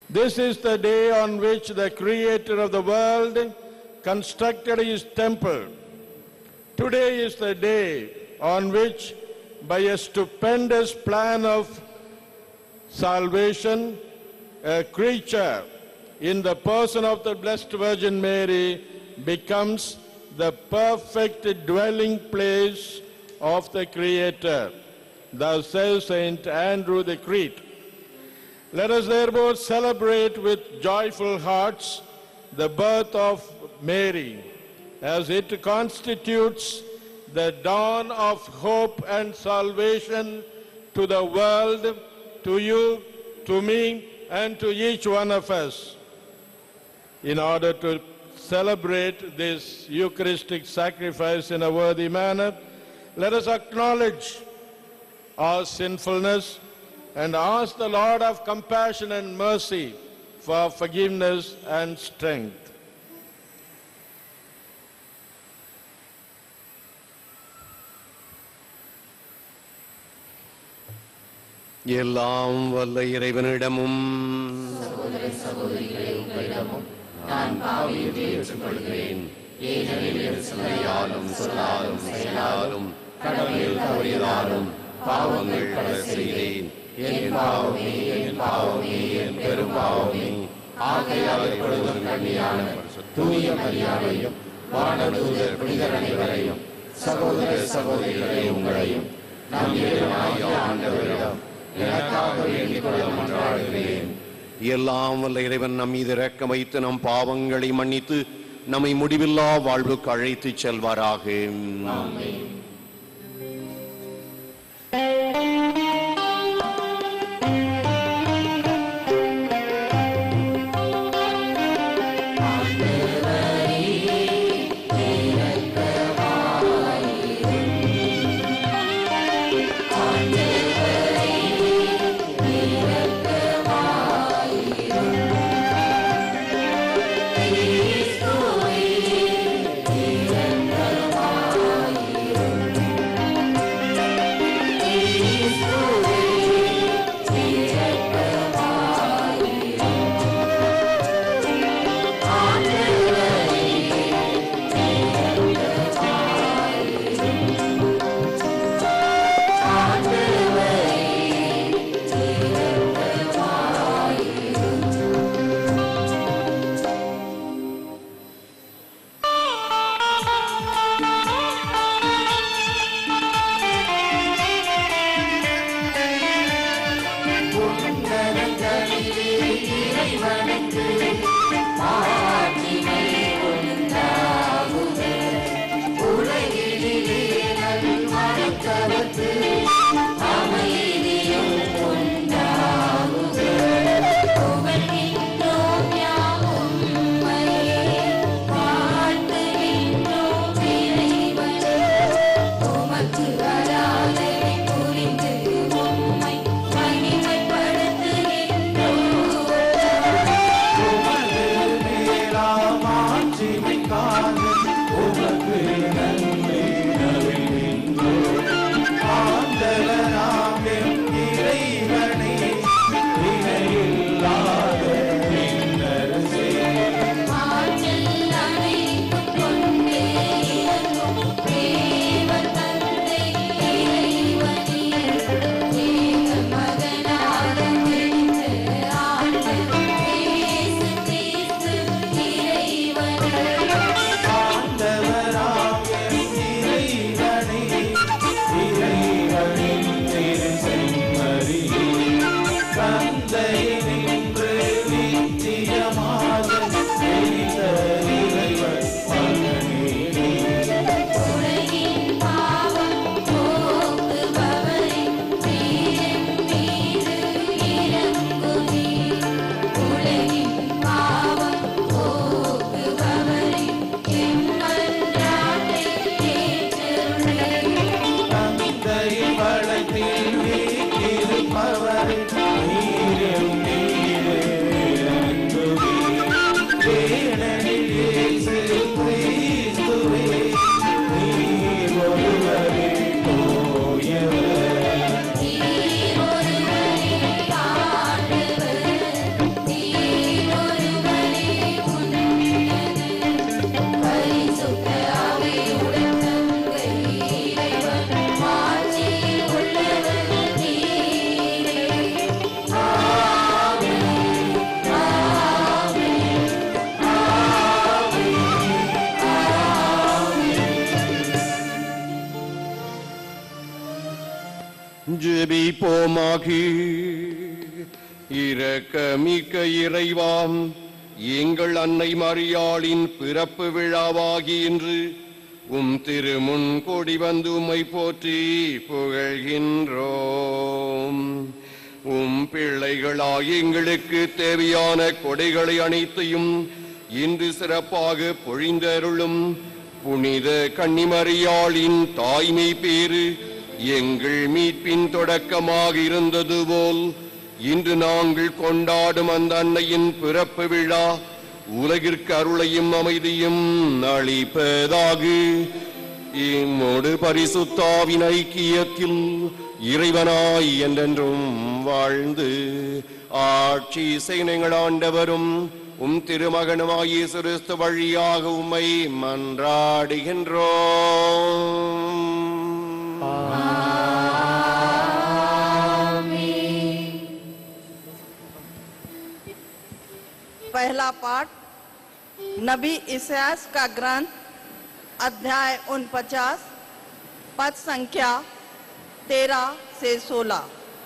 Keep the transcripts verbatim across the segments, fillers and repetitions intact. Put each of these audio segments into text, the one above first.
This is the day on which the Creator of the world constructed his temple. Today is the day on which, by a stupendous plan of salvation, a creature in the person of the Blessed Virgin Mary becomes the perfect dwelling place of the Creator. Thus says Saint Andrew the Crete. Let us therefore celebrate with joyful hearts the birth of Mary, as it constitutes the dawn of hope and salvation to the world, to you, to me, and to each one of us. In order to celebrate this Eucharistic sacrifice in a worthy manner, let us acknowledge our sinfulness and ask the Lord of compassion and mercy for forgiveness and strength. எல்லாம் வல்ல இறைவனிடமும் சகோதர சகோதரிகளே உங்களிடமும் நான் பாவியத்தை ஏற்றுக்கொள்கிறேன். ஏனெனில் என் சிந்தையாலும் சொல்லாலும் செயலாலும் கடமையில் தவறியதாலும் பாவங்கள் பல செய்தேன். என் பாவமே என் பாவமே என் பெரும் பாவமே. ஆகையால் எப்பொழுதும் கண்ணியான தூய மரியாதையும் வானதூதர் புனிதர் அனைவரையும் சகோதர சகோதரிகளே உங்களையும் நம் இறைவனாகிய ஆண்டவரிடம் எனக்காக வேண்டிக் கொள்ள மன்றாடுகிறேன். எல்லாம் வல்ல இறைவன் நம் மீது இரக்கம் வைத்து நம் பாவங்களை மன்னித்து நம்மை முடிவில்லா வாழ்வுக்கு அழைத்துச் செல்வாராக. ஆமென். Thank you. ஜெபிப்போமாக. இரக்கமிக்க இறைவாம், எங்கள் அன்னை மரியாளின் பிறப்பு விழாவாகி இன்று உம் திருமுன் கொடி வந்து உம்மை போற்றி புகழ்கின்றோம். உம் பிள்ளைகளாய் எங்களுக்கு தேவையான கொடைகளை அனைத்தையும் இன்று சிறப்பாக பொழிந்தருளும் புனித கன்னிமரியாளின் தாய்மை பேறு எங்கள் மீட்பின் தொடக்கமாக இருந்தது போல் இன்று நாங்கள் கொண்டாடும் அந்த அன்னையின் பிறப்பு விழா உலகிற்கு அருளையும் அமைதியும் அளிப்பதாக. இம்மோடு பரிசுத்தாவின் ஐக்கியத்தில் இறைவனாய் என்றென்றும் வாழ்ந்து ஆட்சி செய்யுங்கள் ஆண்டவரும் உம் திருமகனுமாய் இயேசு கிறிஸ்து வழியாக உம்மை மன்றாடுகின்றோம். पहला पाठ नबी इसायास का ग्रंथ अध्याय उनपचास पद संख्या तेरह से सोलह।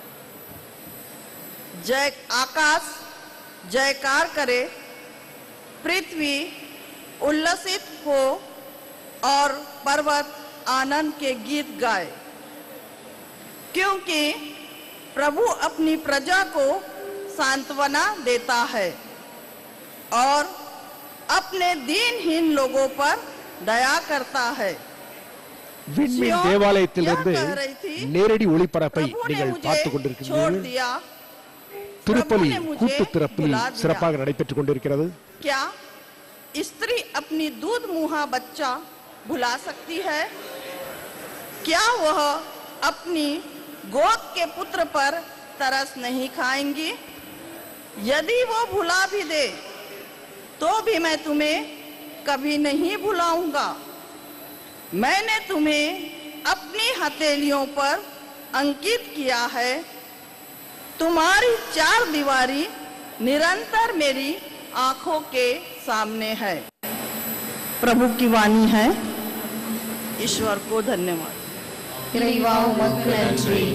जय आकाश जयकार करे, पृथ्वी उल्लसित हो और पर्वत आनंद के गीत गाए, क्योंकि प्रभु अपनी प्रजा को सांत्वना देता है और अपने दीनहीन लोगों पर दया करता है. விண்மீன் தேவாலயத்திலிருந்து நேரடி ஒளிபரப்பை நீங்கள் பார்த்துக் கொண்டிருக்கிறீர்கள். திருப்பலி கூட்டு திறப்பில் சிறப்பாக நடைபெற்றுக் கொண்டிருக்கிறது. क्या स्त्री अपनी दूध मुहा बच्चा भुला सकती है? क्या वह अपनी गोद के पुत्र पर तरस नहीं खाएंगी? यदि वो भुला भी दे तो भी मैं तुम्हें कभी नहीं भुलाऊंगा. मैंने तुम्हें अपनी हथेलियों पर अंकित किया है. तुम्हारी चार दीवारी निरंतर मेरी आंखों के सामने है. प्रभु की वाणी है. ईश्वर को धन्यवाद. இறைவா உமக்கு நன்றி.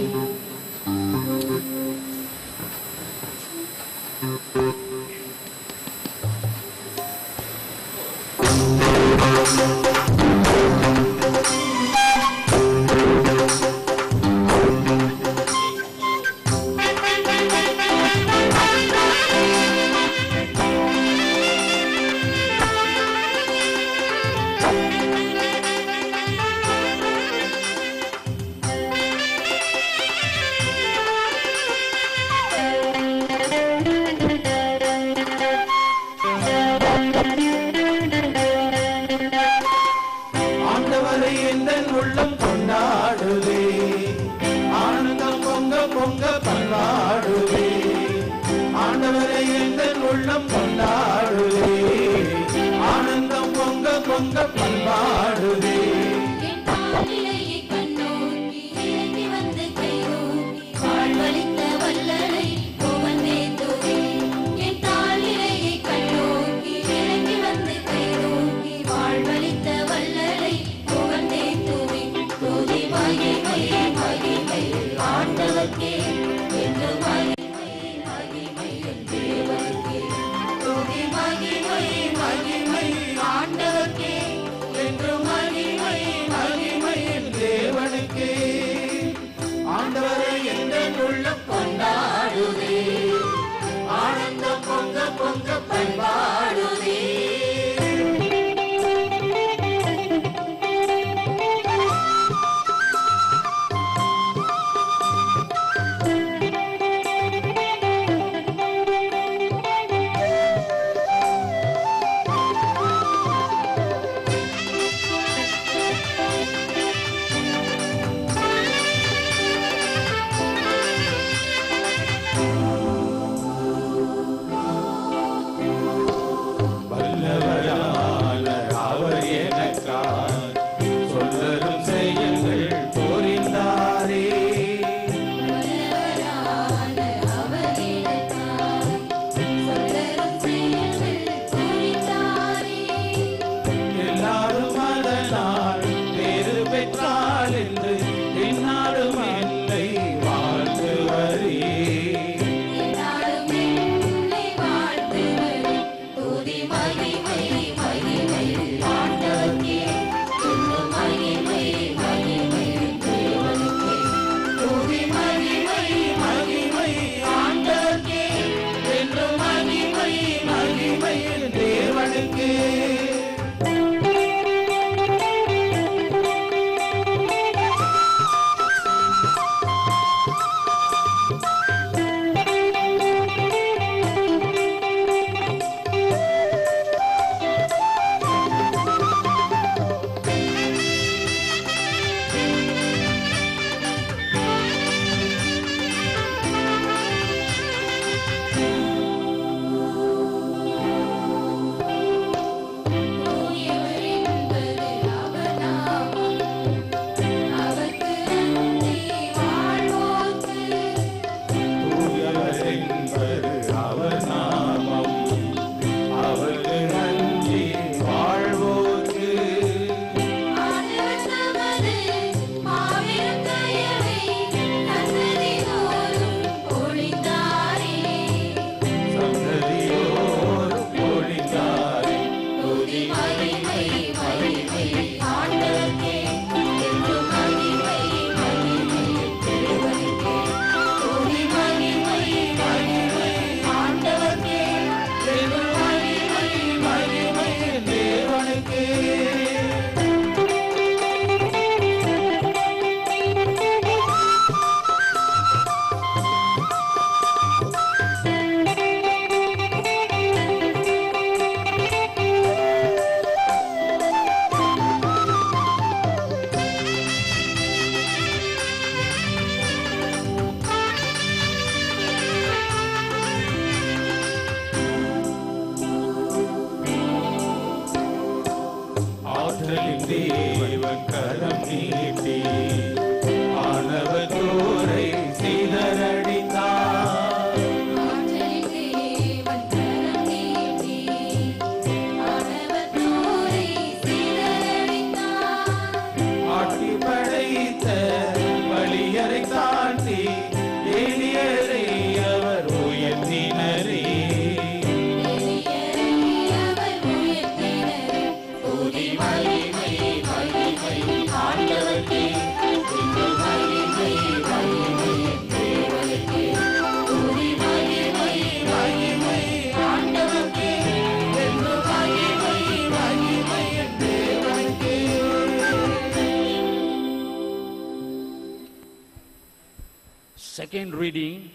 Second reading,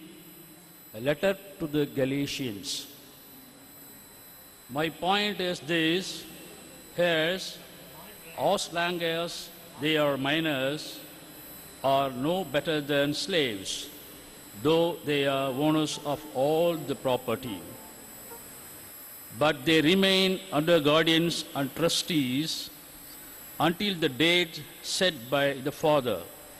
a letter to the Galatians. My point is this: heirs, as long as they are minors, are no better than slaves, though they are owners of all the property. But they remain under guardians and trustees until the date set by the Father.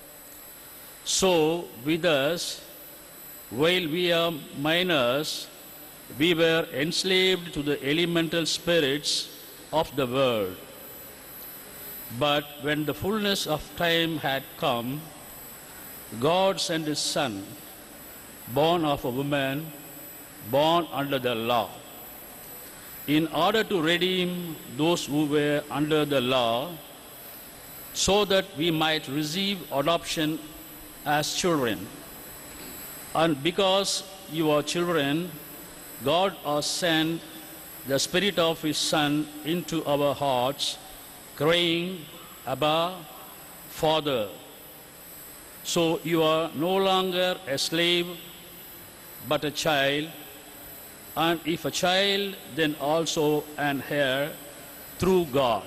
So, with us, while we are minors, we were enslaved to the elemental spirits of the world. But when the fullness of time had come, God sent His Son, born of a woman, born under the law, in order to redeem those who were under the law, so that we might receive adoption as children. And because you are children, God has sent the Spirit of His Son into our hearts, crying, Abba, Father. So you are no longer a slave, but a child, and if a child, then also an heir through God.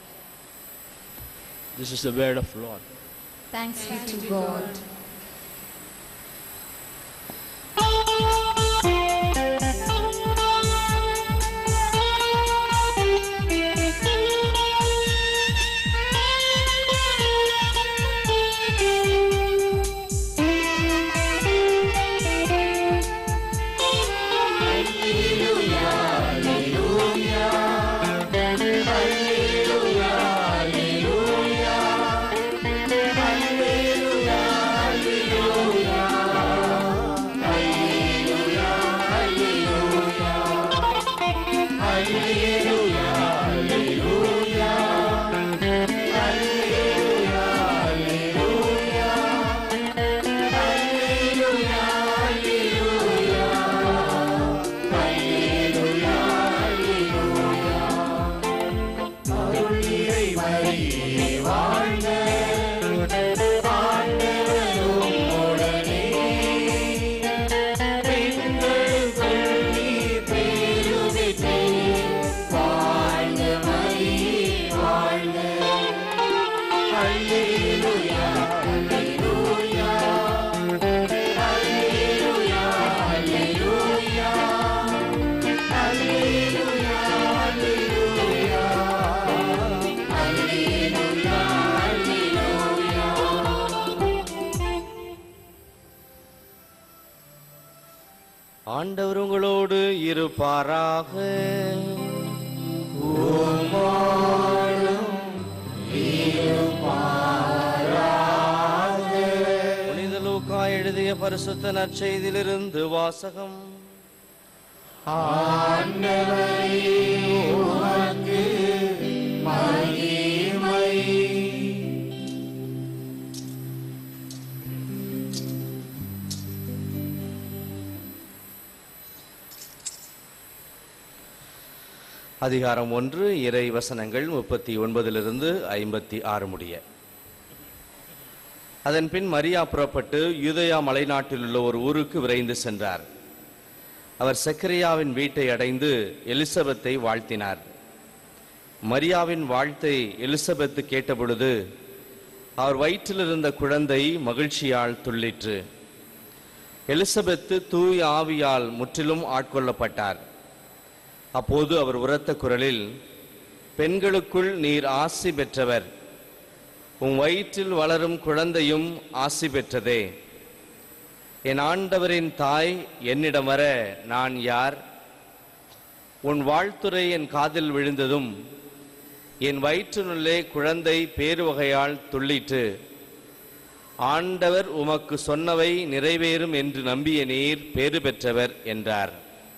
This is the word of the Lord. Thanks be to God. இருப்பாராக. புனித லூக்கா எழுதிய பரிசுத்த நற்செய்தியிலிருந்து வாசகம். அதிகாரம் ஒன்று, இறை வசனங்கள் முப்பத்தி ஒன்பதிலிருந்து ஐம்பத்தி ஆறு முடிய. அதன் பின் மரியா புறப்பட்டு யூதேயா மலைநாட்டில் உள்ள ஒரு ஊருக்கு விரைந்து சென்றார். அவர் செக்கரியாவின் வீட்டை அடைந்து எலிசபெத்தை வாழ்த்தினார். மரியாவின் வாழ்த்தை எலிசபெத்து கேட்டபொழுது அவர் வயிற்றில் இருந்த குழந்தை மகிழ்ச்சியால் துள்ளிற்று. எலிசபெத்து தூய ஆவியால் முற்றிலும் ஆட்கொள்ளப்பட்டார். அப்போது அவர் உரத்த குரலில், பெண்களுக்குள் நீர் ஆசி பெற்றவர், உன் வயிற்றில் வளரும் குழந்தையும் ஆசி பெற்றதே. என் ஆண்டவரின் தாய் என்னிடம் வர நான் யார்? உன் வாழ்த்துரை என் காதில் விழுந்ததும் என் வயிற்றினுள்ளே குழந்தை பேருவகையால் துள்ளிற்று. ஆண்டவர் உமக்கு சொன்னவை நிறைவேறும் என்று நம்பிய நீர் பேறு பெற்றவர் என்றார்.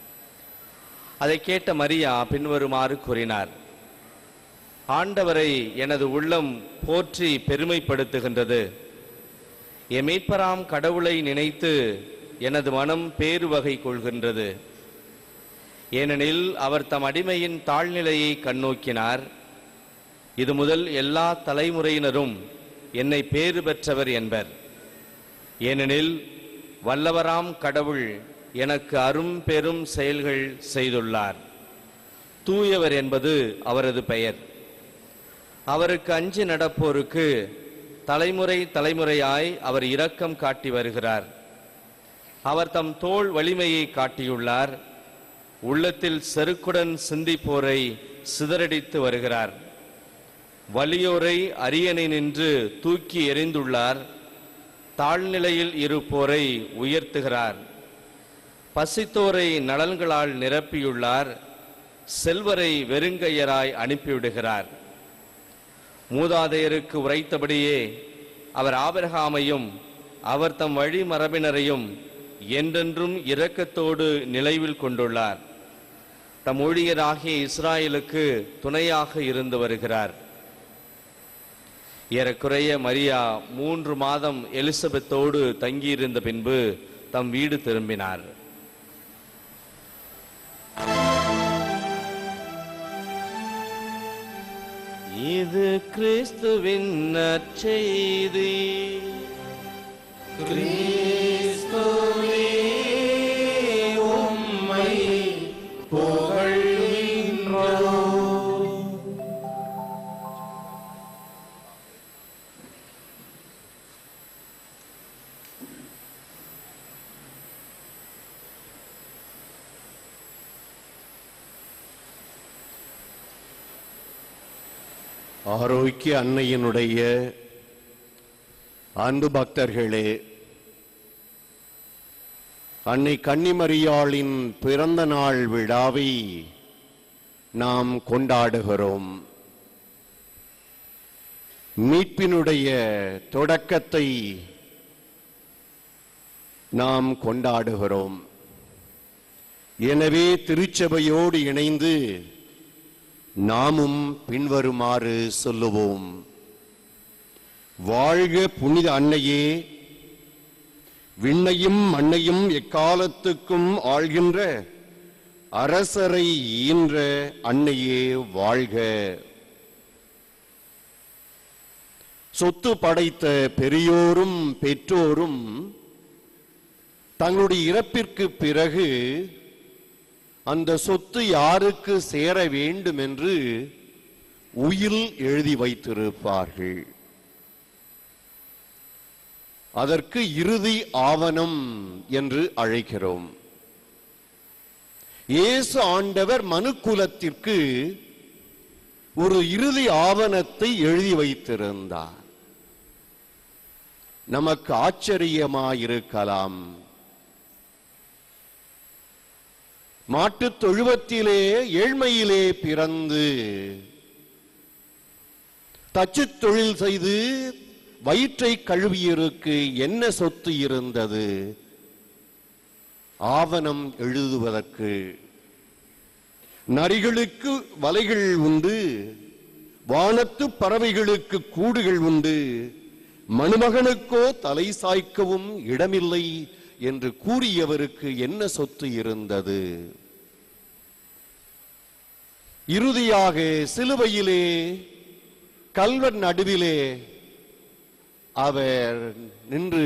அதை கேட்ட மரியா பின்வருமாறு கூறினார்: ஆண்டவரை எனது உள்ளம் போற்றி பெருமைப்படுத்துகின்றது. என் மீட்பராம் கடவுளை நினைத்து எனது மனம் பேருவகை கொள்கின்றது. ஏனெனில் அவர் தம் அடிமையின் தாழ்நிலையை கண்ணோக்கினார். இது முதல் எல்லா தலைமுறையினரும் என்னை பேறு பெற்றவர் என்பர். ஏனெனில் வல்லவராம் கடவுள் எனக்கு அரும் பெரும் செயல்கள் செய்துள்ளார். தூயவர் என்பது அவரது பெயர். அவருக்கு அஞ்சி நடப்போருக்கு தலைமுறை தலைமுறையாய் அவர் இரக்கம் காட்டி வருகிறார். அவர் தம் தோள் வலிமையை காட்டியுள்ளார். உள்ளத்தில் செருக்குடன் சிந்திப்போரை சிதறடித்து வருகிறார். வலியோரை அரியணை நின்று தூக்கி எறிந்துள்ளார். தாழ்நிலையில் இருப்போரை உயர்த்துகிறார். பசித்தோரை நலன்களால் நிரப்பியுள்ளார். செல்வரை வெறுங்கையராய் அனுப்பிவிடுகிறார். மூதாதையருக்கு உரைத்தபடியே அவர் ஆபிரகாமையும் அவர் தம் வழி மரபினரையும் என்றென்றும் இரக்கத்தோடு நிலைவில் கொண்டுள்ளார். தம் ஊழியராகிய இஸ்ராயலுக்கு துணையாக இருந்து வருகிறார். ஏறக்குறைய மரியா மூன்று மாதம் எலிசபெத்தோடு தங்கியிருந்த பின்பு தம் வீடு திரும்பினார். இது கிறிஸ்துவின் நற்செய்தி. கிறிஸ்துவே உம்மை புகழ்கின்றோம். ஆரோக்கிய அன்னையினுடைய அன்பு பக்தர்களே, அன்னை கன்னிமரியாளின் பிறந்த நாள் விழாவை நாம் கொண்டாடுகிறோம். மீட்பினுடைய தொடக்கத்தை நாம் கொண்டாடுகிறோம். எனவே திருச்சபையோடு இணைந்து நாமும் பின்வருமாறு சொல்லுவோம்: வாழ்க புனித அன்னையே, விண்ணையும் மண்ணையும் எக்காலத்துக்கும் ஆள்கின்ற அரசரை ஈன்ற அன்னையே வாழ்க. சொத்து படைத்த பெரியோரும் பெற்றோரும் தங்களுடைய இறப்பிற்கு பிறகு அந்த சொத்து யாருக்கு சேர வேண்டும் என்று உயில் எழுதி வைத்திருப்பார்கள். அதற்கு இறுதி ஆவணம் என்று அழைக்கிறோம். இயேசு ஆண்டவர் மனுக்குலத்திற்கு ஒரு இறுதி ஆவணத்தை எழுதி வைத்திருந்தார். நமக்கு ஆச்சரியமாயிருக்கலாம். மாட்டுத் தொழுவத்திலே ஏழ்மையிலே பிறந்து தச்சுத் தொழில் செய்து வயிற்றை கழுவியருக்கு என்ன சொத்து இருந்தது? ஆவணம் எழுதுவதற்கு. நரிகளுக்கு வலைகள் உண்டு, வானத்து பறவைகளுக்கு கூடுகள் உண்டு, மணுமகனுக்கோ தலை சாய்க்கவும் இடமில்லை என்று கூறியவருக்கு என்ன சொத்து இருந்தது? இறுதியாக சிலுவையிலே கல்வர் நடுவிலே அவர் நின்று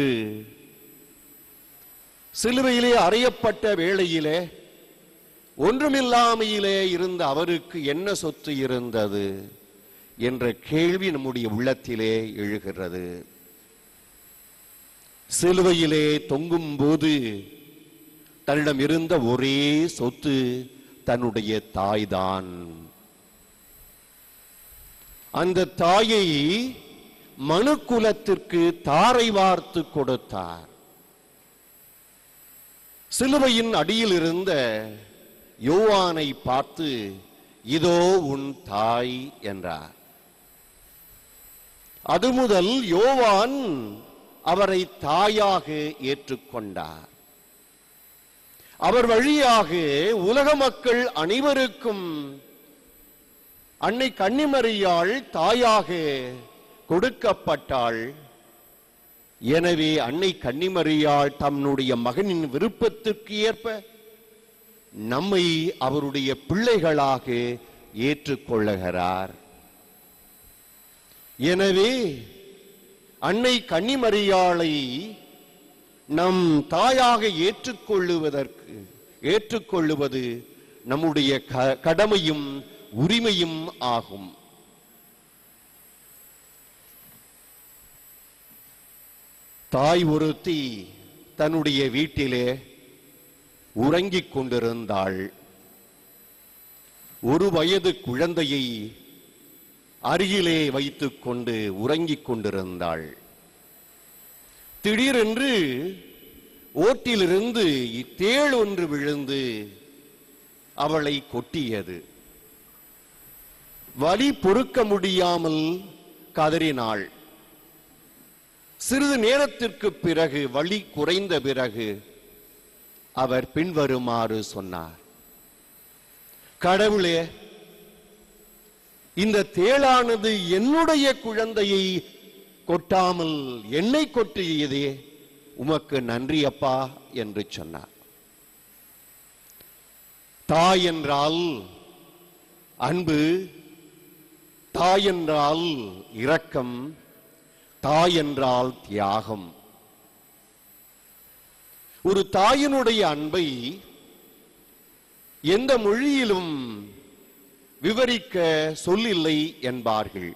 சிலுவையிலே அறையப்பட்ட வேளையிலே ஒன்றுமில்லாமையிலே இருந்த அவருக்கு என்ன சொத்து இருந்தது என்ற கேள்வி நம்முடைய உள்ளத்திலே எழுகிறது. சிலுவையிலே தொங்கும் போது தன்னிடம் இருந்த ஒரே சொத்து தன்னுடைய தாய்தான். அந்த தாயை மனுக்குலத்திற்கு தாரை வார்த்து கொடுத்தார். சிலுவையின் அடியில் இருந்த யோவானை பார்த்து இதோ உன் தாய் என்றார். அது முதல் யோவான் அவரை தாயாக ஏற்றுக்கொண்டார். அவர் வழியாக உலக மக்கள் அனைவருக்கும் அன்னை கன்னிமரியாள் தாயாக கொடுக்கப்பட்டாள். எனவே அன்னை கன்னிமரியாள் தன்னுடைய மகனின் விருப்பத்திற்கு ஏற்ப நம்மை அவருடைய பிள்ளைகளாக ஏற்றுக்கொள்ளுகிறார். எனவே அன்னை கன்னிமரியாளை நம் தாயாக ஏற்றுக்கொள்ளுவதற்கு ஏற்றுக்கொள்ளுவது நம்முடைய கடமையும் உரிமையும் ஆகும். தாய் ஒருத்தி தன்னுடைய வீட்டிலே உறங்கிக் கொண்டிருந்தாள். ஒரு வயது குழந்தையை அருகிலே வைத்துக் கொண்டு உறங்கிக் கொண்டிருந்தாள். திடீரென்று ஓட்டிலிருந்து தேள் ஒன்று விழுந்து அவளை கொட்டியது. வலி பொறுக்க முடியாமல் கதறினாள். சிறிது நேரத்திற்கு பிறகு வலி குறைந்த பிறகு அவர் பின்வருமாறு சொன்னார். கடவுளே, இந்த தேளானது என்னுடைய குழந்தையை கொட்டாமல் என்னை கொட்டியதே, உமக்கு நன்றி அப்பா என்று சொன்னார். தாய் என்றால் அன்பு, தாய் என்றால் இரக்கம், தாய் என்றால் தியாகம். ஒரு தாயினுடைய அன்பை எந்த மொழியிலும் விவரிக்க சொல்லில்லை என்பார்கள்.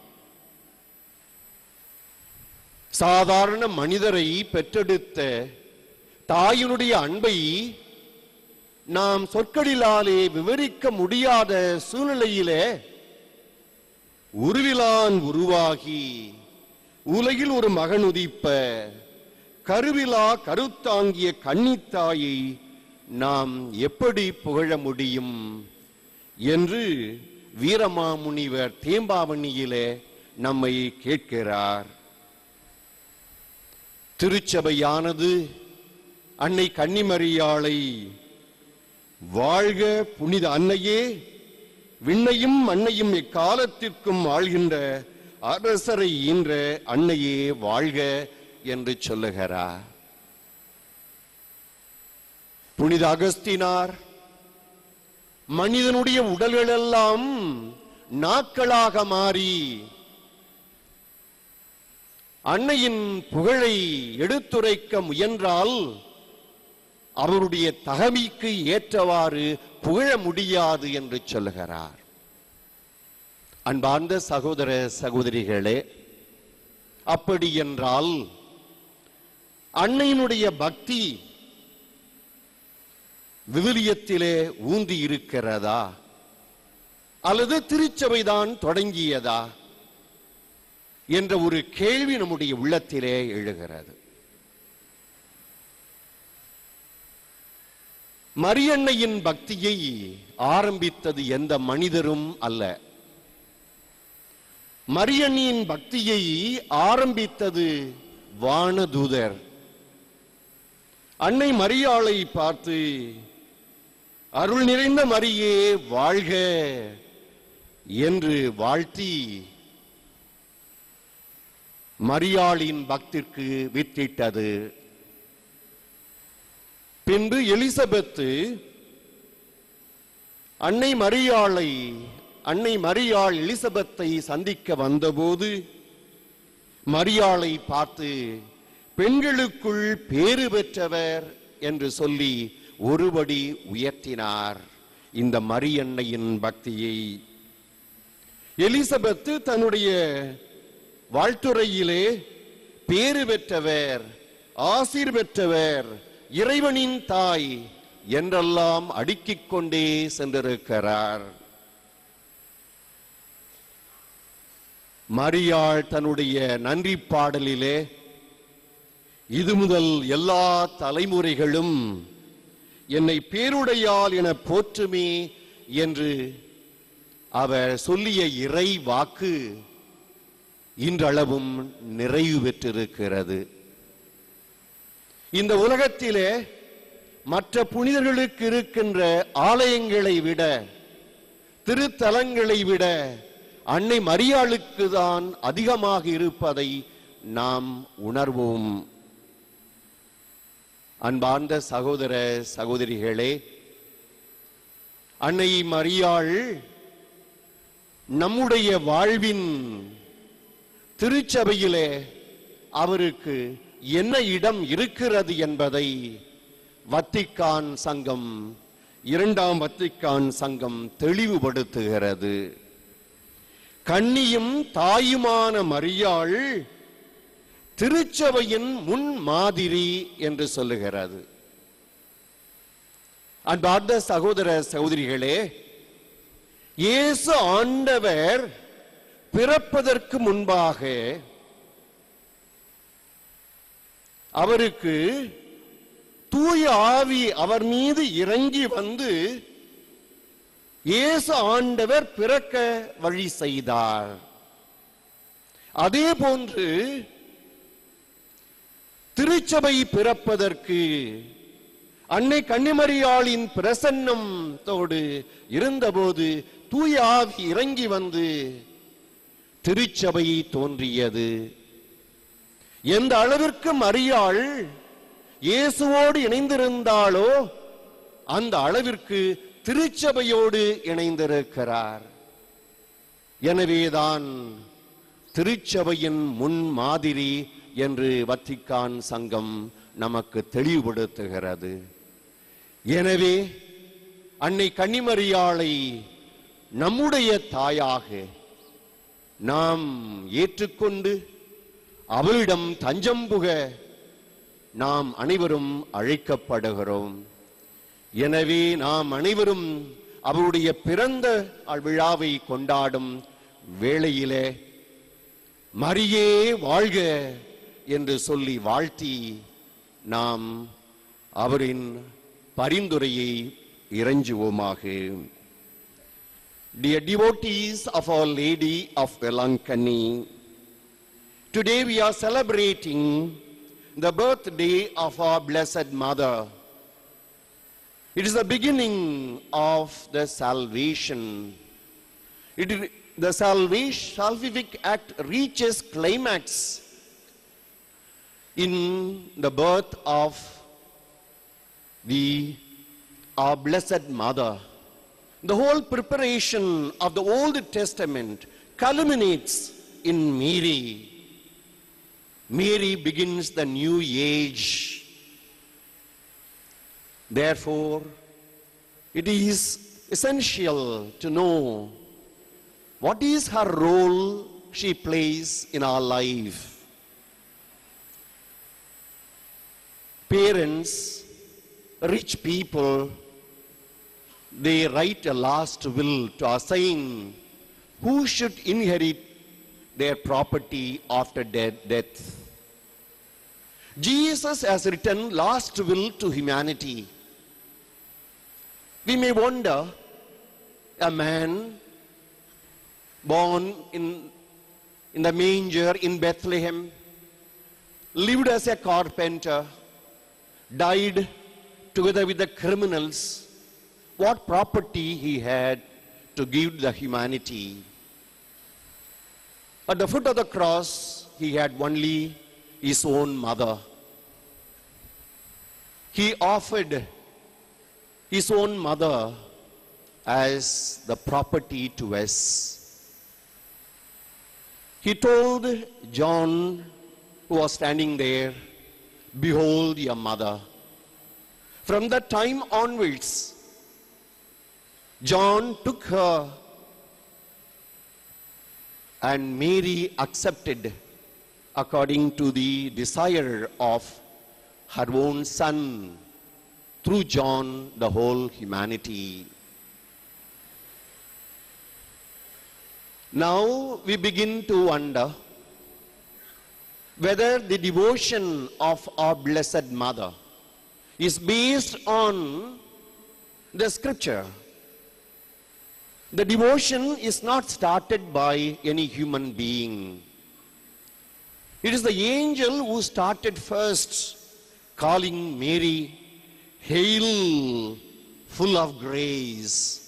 சாதாரண மனிதரை பெற்றெடுத்த தாயினுடைய அன்பை நாம் சொற்களிலாலே விவரிக்க முடியாத சூழ்நிலையிலே உருவிலான் உருவாகி உலகில் ஒரு மகன் உதிப்ப கருவிலா கருத்தாங்கிய கன்னித்தாயை நாம் எப்படி புகழ முடியும் என்று வீரமாமுனிவர் தேம்பாவணியிலே நம்மை கேட்கிறார். திருச்சபையானது அன்னை கன்னிமரியாளை வாழ்க புனித அன்னையே, விண்ணையும் மண்ணையும் எக்காலத்திற்கும் ஆள்கின்ற அரசரை ஈன்ற அன்னையே வாழ்க என்று சொல்லுகிறார். புனித அகஸ்தினார் மனிதனுடைய உடல்களெல்லாம் நாட்களாக மாறி அன்னையின் புகழை எடுத்துரைக்க முயன்றால் அவருடைய தகமைக்கு ஏற்றவாறு புகழ முடியாது என்று சொல்லுகிறார். அன்பார்ந்த சகோதர சகோதரிகளே, அப்படி என்றால் அன்னையினுடைய பக்தி விவிலியத்திலே ஊந்தி இருக்கிறதா அல்லது திருச்சபைதான் தொடங்கியதா என்ற ஒரு கேள்வி நம்முடைய உள்ளத்திலே எழுகிறது. மரியன்னையின் பக்தியை ஆரம்பித்தது எந்த மனிதரும் அல்ல. மரியன்னையின் பக்தியை ஆரம்பித்தது வானதூதர். அன்னை மரியாளை பார்த்து, அருள் நிறைந்த மரியே வாழ்க என்று வாழ்த்தி மரியாளின் பக்திற்கு வித்திட்டது. பின்பு எலிசபெத்து அன்னை மரியாளை அன்னை மரியாள் எலிசபெத்தை சந்திக்க வந்தபோது மரியாளை பார்த்து, பெண்களுக்குள் பேறு பெற்றவர் என்று சொல்லி ஒருபடி உயர்த்தினார் இந்த மரியன்னையின் பக்தியை. எலிசபெத்து தன்னுடைய வாழ்த்துறையிலே பேறு பெற்றவர், ஆசீர் பெற்றவர், இறைவனின் தாய் என்றெல்லாம் அடுக்கிக் கொண்டே சென்றிருக்கிறார். மரியாள் தன்னுடைய நன்றி பாடலிலே, இது முதல் எல்லா தலைமுறைகளும் என்னை பேருடையாள் என போற்றுமே என்று அவர் சொல்லிய இறை வாக்கு இன்றளவும் நிறைவு பெற்றிருக்கிறது. இந்த உலகத்திலே மற்ற புனிதர்களுக்கு இருக்கின்ற ஆலயங்களை விட, திருத்தலங்களை விட அன்னை மரியாளுக்கு தான் அதிகமாக இருப்பதை நாம் உணர்வோம். அன்பார்ந்த சகோதர சகோதரிகளே, அன்னை மரியாள் நம்முடைய வாழ்வின் திருச்சபையிலே அவருக்கு என்ன இடம் இருக்கிறது என்பதை வத்திக்கான் சங்கம், இரண்டாம் வத்திக்கான் சங்கம் தெளிவுபடுத்துகிறது. கன்னியும் தாயுமான மரியாள் திருச்சபையின் முன் மாதிரி என்று சொல்லுகிறது. அன்பார்ந்த சகோதர சகோதரிகளே, இயேசு ஆண்டவர் பிறப்பதற்கு முன்பாக அவருக்கு தூய ஆவி அவர் மீது இறங்கி வந்து இயேசு ஆண்டவர் பிறக்க வழி செய்தார். அதே போன்று திருச்சபை பிறப்பதற்கு அன்னை கன்னிமரியாளின் பிரசன்னத்தோடு இருந்தபோது தூய ஆவி இறங்கி வந்து திருச்சபை தோன்றியது. எந்த அளவிற்கு மரியாள் இயேசுவோடு இணைந்திருந்தாளோ அந்த அளவிற்கு திருச்சபையோடு இணைந்திருக்கிறார். எனவேதான் திருச்சபையின் முன் மாதிரி என்று வத்திக்கான் சங்கம் நமக்கு தெளிவுபடுத்துகிறது. எனவே அன்னை கன்னிமரியாளை நம்முடைய தாயாக நாம் ஏற்றுக்கொண்டு அவளிடம் தஞ்சம் புக நாம் அனைவரும் அழைக்கப்படுகிறோம். எனவே நாம் அனைவரும் அவருடைய பிறந்த விழாவை கொண்டாடும் வேளையிலே மரியே வாழ்க என்று சொல்லி வாழ்த்தி நாம் அவரின் பரிந்துரையை இறைஞ்சுவோமாக. Dear devotees of Our Lady of Velankani, today we are celebrating the birthday of our Blessed Mother. It is the beginning of the salvation. It is the salvation, salvific act reaches climax in the birth of the our Blessed Mother. The whole preparation of the Old Testament culminates in Mary. Mary begins the new age. Therefore, it is essential to know what is her role she plays in our life. Parents, rich people, they write a last will to assign who should inherit their property after death. Jesus has written last will to humanity. We may wonder, a man born in, in the manger in Bethlehem, lived as a carpenter, died together with the criminals, what property he had to give the humanity. At the foot of the cross, he had only his own mother. He offered his own mother as the property to us. He told John, who was standing there, "Behold your mother." From that time onwards, John took her, and Mary accepted according to the desire of her own son, through John, the whole humanity. Now we begin to wonder whether the devotion of our Blessed Mother is based on the scripture. The devotion is not started by any human being. It is the angel who started first, calling Mary, "Hail, full of grace."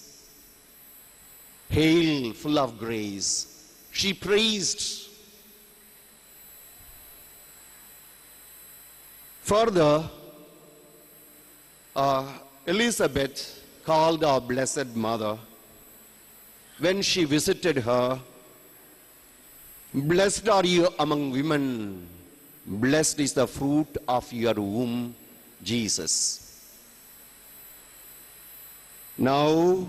Hail, full of grace. She praised. Further, uh, Elizabeth called our Blessed Mother, when she visited her, "Blessed are you among women, blessed is the fruit of your womb, Jesus." Now,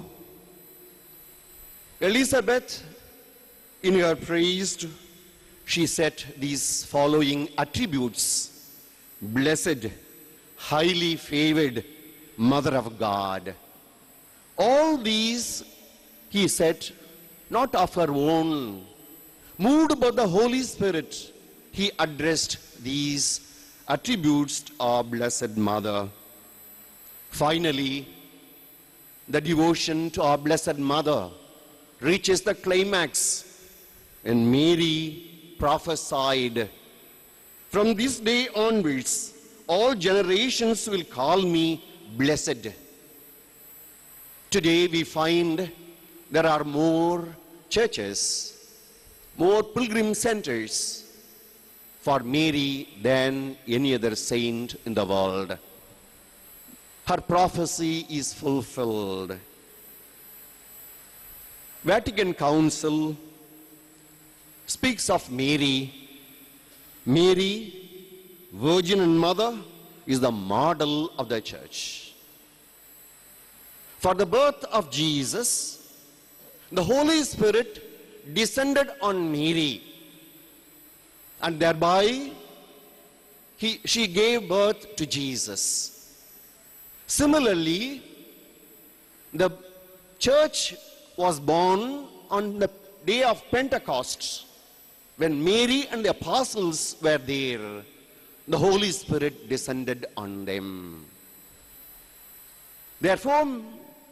Elizabeth, in her praise, she set these following attributes: blessed, highly favored, Mother of God. All these he said, not of her own. Moved by the Holy Spirit, he addressed these attributes to our Blessed Mother. Finally, the devotion to our Blessed Mother reaches the climax, and Mary prophesied, "From this day onwards, all generations will call me blessed." Today we find there are more churches, more pilgrim centers for Mary than any other saint in the world. Her prophecy is fulfilled. Vatican Council speaks of Mary. Mary, Virgin and Mother, is the model of the church. For the birth of Jesus, the Holy Spirit descended on Mary, and thereby he, she gave birth to Jesus. Similarly, the church was born on the day of Pentecost, when Mary and the apostles were there. The Holy Spirit descended on them. Therefore,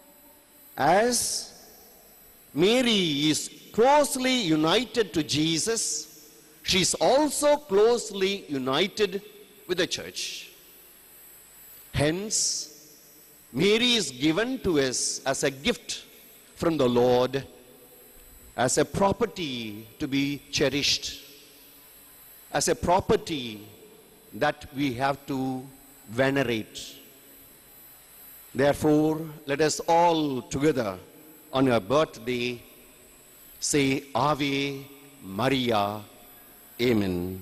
as Mary is closely united to Jesus, she is also closely united with the church. Hence, Mary is given to us as a gift from the Lord, as a property to be cherished, as a property that we have to venerate. Therefore, let us all together on her birthday say Ave Maria. Amen.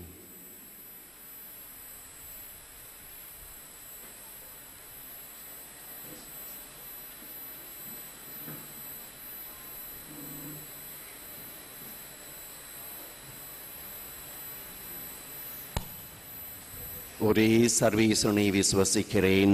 ஒரே சர்வேசுனை விசுவசிக்கிறேன்.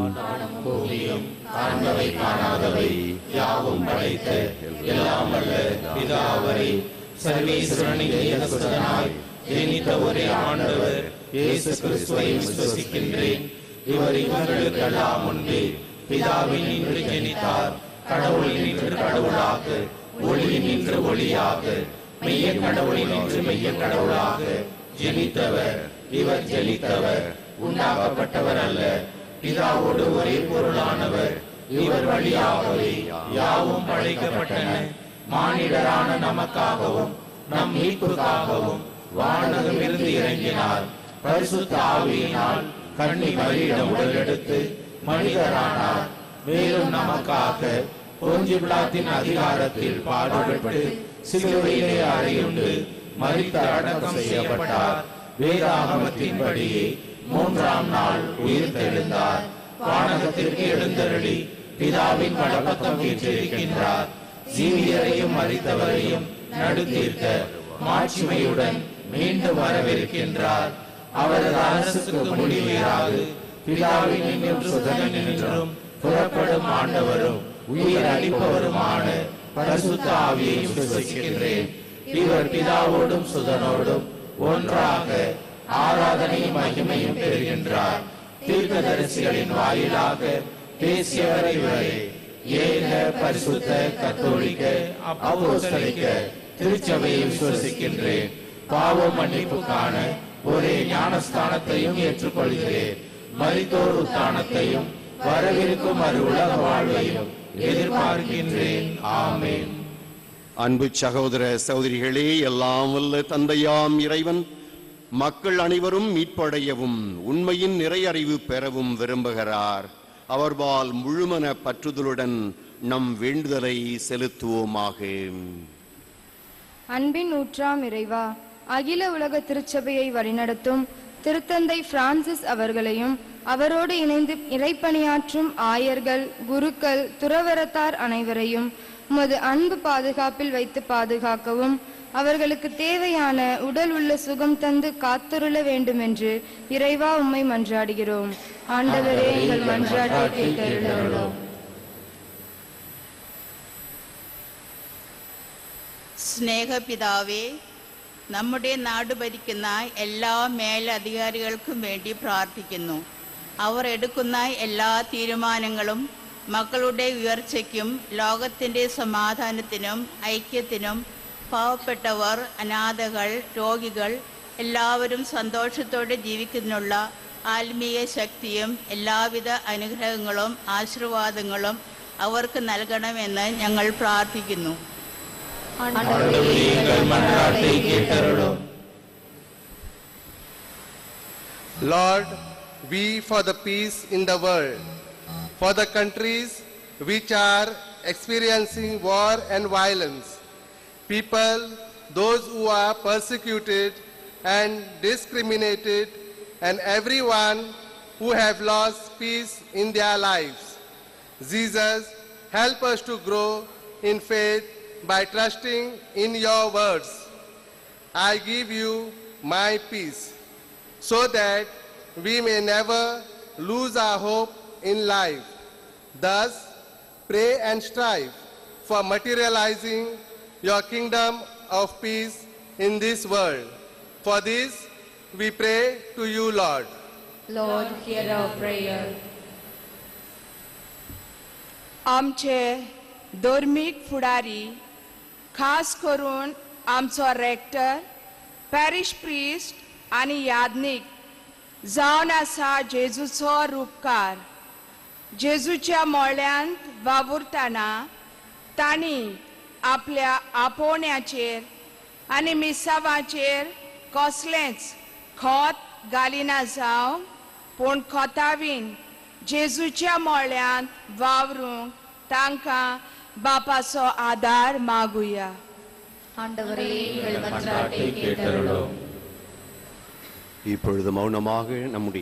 காண்பவை காணாதவை யாவும் படைத்த எல்லாம் வல்ல பிதாவரை சர்வேசுரனின் ஏகசுதனாய் ஜனித்த ஒரே ஆண்டவர் இயேசு கிறிஸ்துவை விசுவசிக்கின்றேன். இவர் இவர்களுக்கெல்லாம் முன்பே பிதாவில் நின்று ஜெனித்தார், கடவுளில் நின்று கடவுளாக, ஒளியில் நின்று ஒளியாக, மெய்ய கடவுளில் நின்று மெய்ய கடவுளாக ஜெனித்தவர். இவர் ஜெனித்தவர், உண்டாக்கப்பட்டவர் அல்ல, பிதாவோடு ஒரே பொருளானவர். இவர் வழியாகவே யாவும் படைக்கப்பட்டன. மானிடரான நமக்காகவும் நம் மீட்புக்காகவும் வானகம் இருந்து இறங்கினார். பரிசுத்த ஆவியினால் கன்னி மரியிடம் உடலெடுத்து மனிதரானார். மேலும் நமக்காக பொஞ்சு பிலாத்தின் அதிகாரத்தில் பாடுபட்டு சிலுவையிலே அறையுண்டு மரித்து அடக்கம் செய்யப்பட்டார். வேதாகமத்தின்படியே மூன்றாம் நாள் உயிர் தெழுந்தார். வானகத்திற்கு எழுந்தருளி பிதாவின் வலப்பக்கம் வீற்றிருக்கின்றார். ஜீவியரையும் மரித்தவரையும் நடுத்தீர்க்க மாட்சிமையுடன் மீண்டும் வரவிருக்கின்றார். அவரது அரசுக்கு முடிவீராது பிதாவின் நின்றும் சுதன் நின்றும் புறப்படும் ஆண்டவரும் உயிர் அளிப்பவருமான பரிசுத்த ஆவியை விசுவசிக்கின்றேன். இவர் பிதாவோடும் சுதனோடும் ஒன்றாக ஆராதனையும் மகிமையும் பெறுகின்றார். தீர்க்கதரிசிகளின் வாயிலாக பேசியவர் இவரே. ஏக பரிசுத்த கத்தோலிக்க அப்போஸ்தலிக்க திருச்சபையை விசுவசிக்கின்றேன். பாவ மன்னிப்புக்கான ஒரே ஞானஸ்தானத்தையும் ஏற்றுக்கொள்கிறேன். மரித்தோர் உத்தானத்தையும் வரவிருக்கும் மறு உலக வாழ்வையும் எதிர்பார்க்கின்றேன். ஆமென். அன்பு சகோதர சகோதரிகளே, எல்லாம் வல்ல தந்தையாம் இறைவன் மக்கள் அனைவரும் மீட்படையவும் உண்மையின் நிறையறிவு பெறவும் விரும்புகிறார். அவர்பால் முழுமன பற்றுதலுடன் நம் வேண்டுதலை செலுத்துவோமாக. அன்பின் ஊற்றாம் இறைவா, அகில உலக திருச்சபையை வழிநடத்தும் திருத்தந்தை பிரான்சிஸ் அவர்களையும் அவரோடு இணைந்து இறைப்பணியாற்றும் ஆயர்கள், குருக்கள், துறவரத்தார் அனைவரையும் உமது அன்பு பாதுகாப்பில் வைத்து பாதுகாக்கவும், அவர்களுக்கு தேவையான உடல் உள்ள சுகம் தந்து காத்துருள வேண்டும் என்று இறைவா உம்மை மன்றாடுகிறோம். ஆண்டவரே, எங்கள் மன்றாட்டை கேட்டருளும். സ്നേഹപിതാവേ, നമ്മുടെ നാട് ഭരിക്കുന്ന എല്ലാ മേലധികാരികൾക്കും വേണ്ടി പ്രാർത്ഥിക്കുന്നു. അവർ എടുക്കുന്ന എല്ലാ തീരുമാനങ്ങളും മക്കളുടെ ഉയർച്ചയ്ക്കും ലോകത്തിൻ്റെ സമാധാനത്തിനും ഐക്യത്തിനും പാവപ്പെട്ടവർ, അനാഥകൾ, രോഗികൾ എല്ലാവരും സന്തോഷത്തോടെ ജീവിക്കുന്നതിനുള്ള ആത്മീയ ശക്തിയും എല്ലാവിധ അനുഗ്രഹങ്ങളും ആശീർവാദങ്ങളും അവർക്ക് നൽകണമെന്ന് ഞങ്ങൾ പ്രാർത്ഥിക്കുന്നു. Lord, we for the peace in the world, for the countries which are experiencing war and violence, people, those who are persecuted and discriminated, and everyone who have lost peace in their lives. Jesus, help us to grow in faith by trusting in your words. I give you my peace, so that we may never lose our hope in life. Thus, pray and strive for materializing your kingdom of peace in this world. For this, we pray to you, Lord. Lord, hear our prayer. आमचे धर्मीक फुडारी, खास करून आमचो rector, parish priest आनी यादनीक जावन आसा जेजूचो रूपकार. जेजूच्या मोळ्यांत वावुरतना तांणी आपल्या आपोवण्याचेर आनी मिसावाचेर कसलेंच खत घालिना जावं, पूण खोतावीन जेजूच्या मोळ्यांत वावरूंक तांकां बापाचो आदार मागुया. ஆண்டவரே, எங்கள் மன்றாட்டை கேட்டருளும். இப்பொழுது மௌனமாக நம்முடைய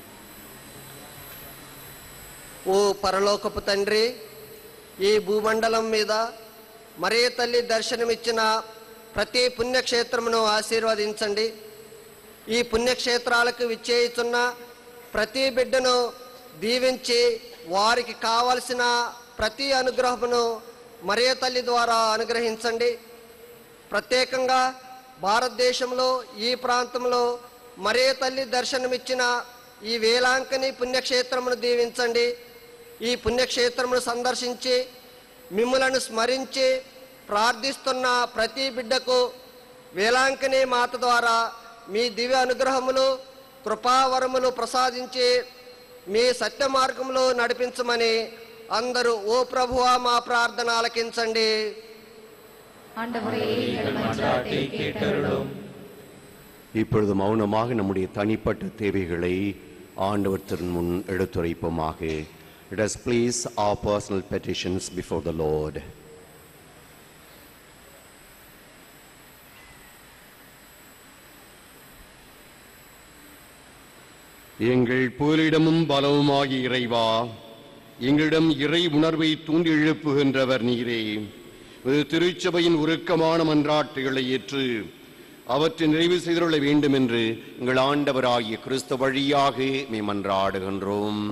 ఓ పరలోకపు తండ్రి, ఈ భూమండలం మీద మరే తల్లి దర్శనమిచ్చిన ప్రతి పుణ్యక్షేత్రమును ఆశీర్వదించండి. ఈ పుణ్యక్షేత్రాలకు విచ్చేయుచున్న ప్రతి బిడ్డను దీవించి వారికి కావలసిన ప్రతి అనుగ్రహమును మరే తల్లి ద్వారా అనుగ్రహించండి. ప్రత్యేకంగా భారతదేశంలో ఈ ప్రాంతంలో మరే తల్లి దర్శనమిచ్చిన ఈ వేలాంకని పుణ్యక్షేత్రమును దీవించండి. ఈ పుణ్యక్షేత్రమును సందర్శించి మిమ్ములను స్మరించి ప్రార్థిస్తున్న ప్రతి బిడ్డకు వేలాంకని మాత ద్వారా మీ దివ్య అనుగ్రహములు కృపావరములు ప్రసాదించి మీ సత్య మార్గంలో నడిపించమని అందరూ ఓ ప్రభువా మా ప్రార్థన ఆలకించండి. இப்பொழுது மௌனமாக நம்முடைய தனிப்பட்ட தேவைகளை ஆண்டவர் முன் எடுத்துரைப்போமாக. Let us place our personal petitions before the Lord. எங்கள் புகலிடமும் பலவுமாகிய இறைவா, எங்களிடம் இறை உணர்வை தூண்டி எழுப்புகின்றவர் நீரே. திருச்சபையின் உருக்கமான மன்றாட்டுகளை ஏற்று அவற்றை நிறைவு செய்துள்ள வேண்டும் என்று எங்கள் ஆண்டவராகிய கிறிஸ்து வழியாக மே மன்றாடுகின்றோம்.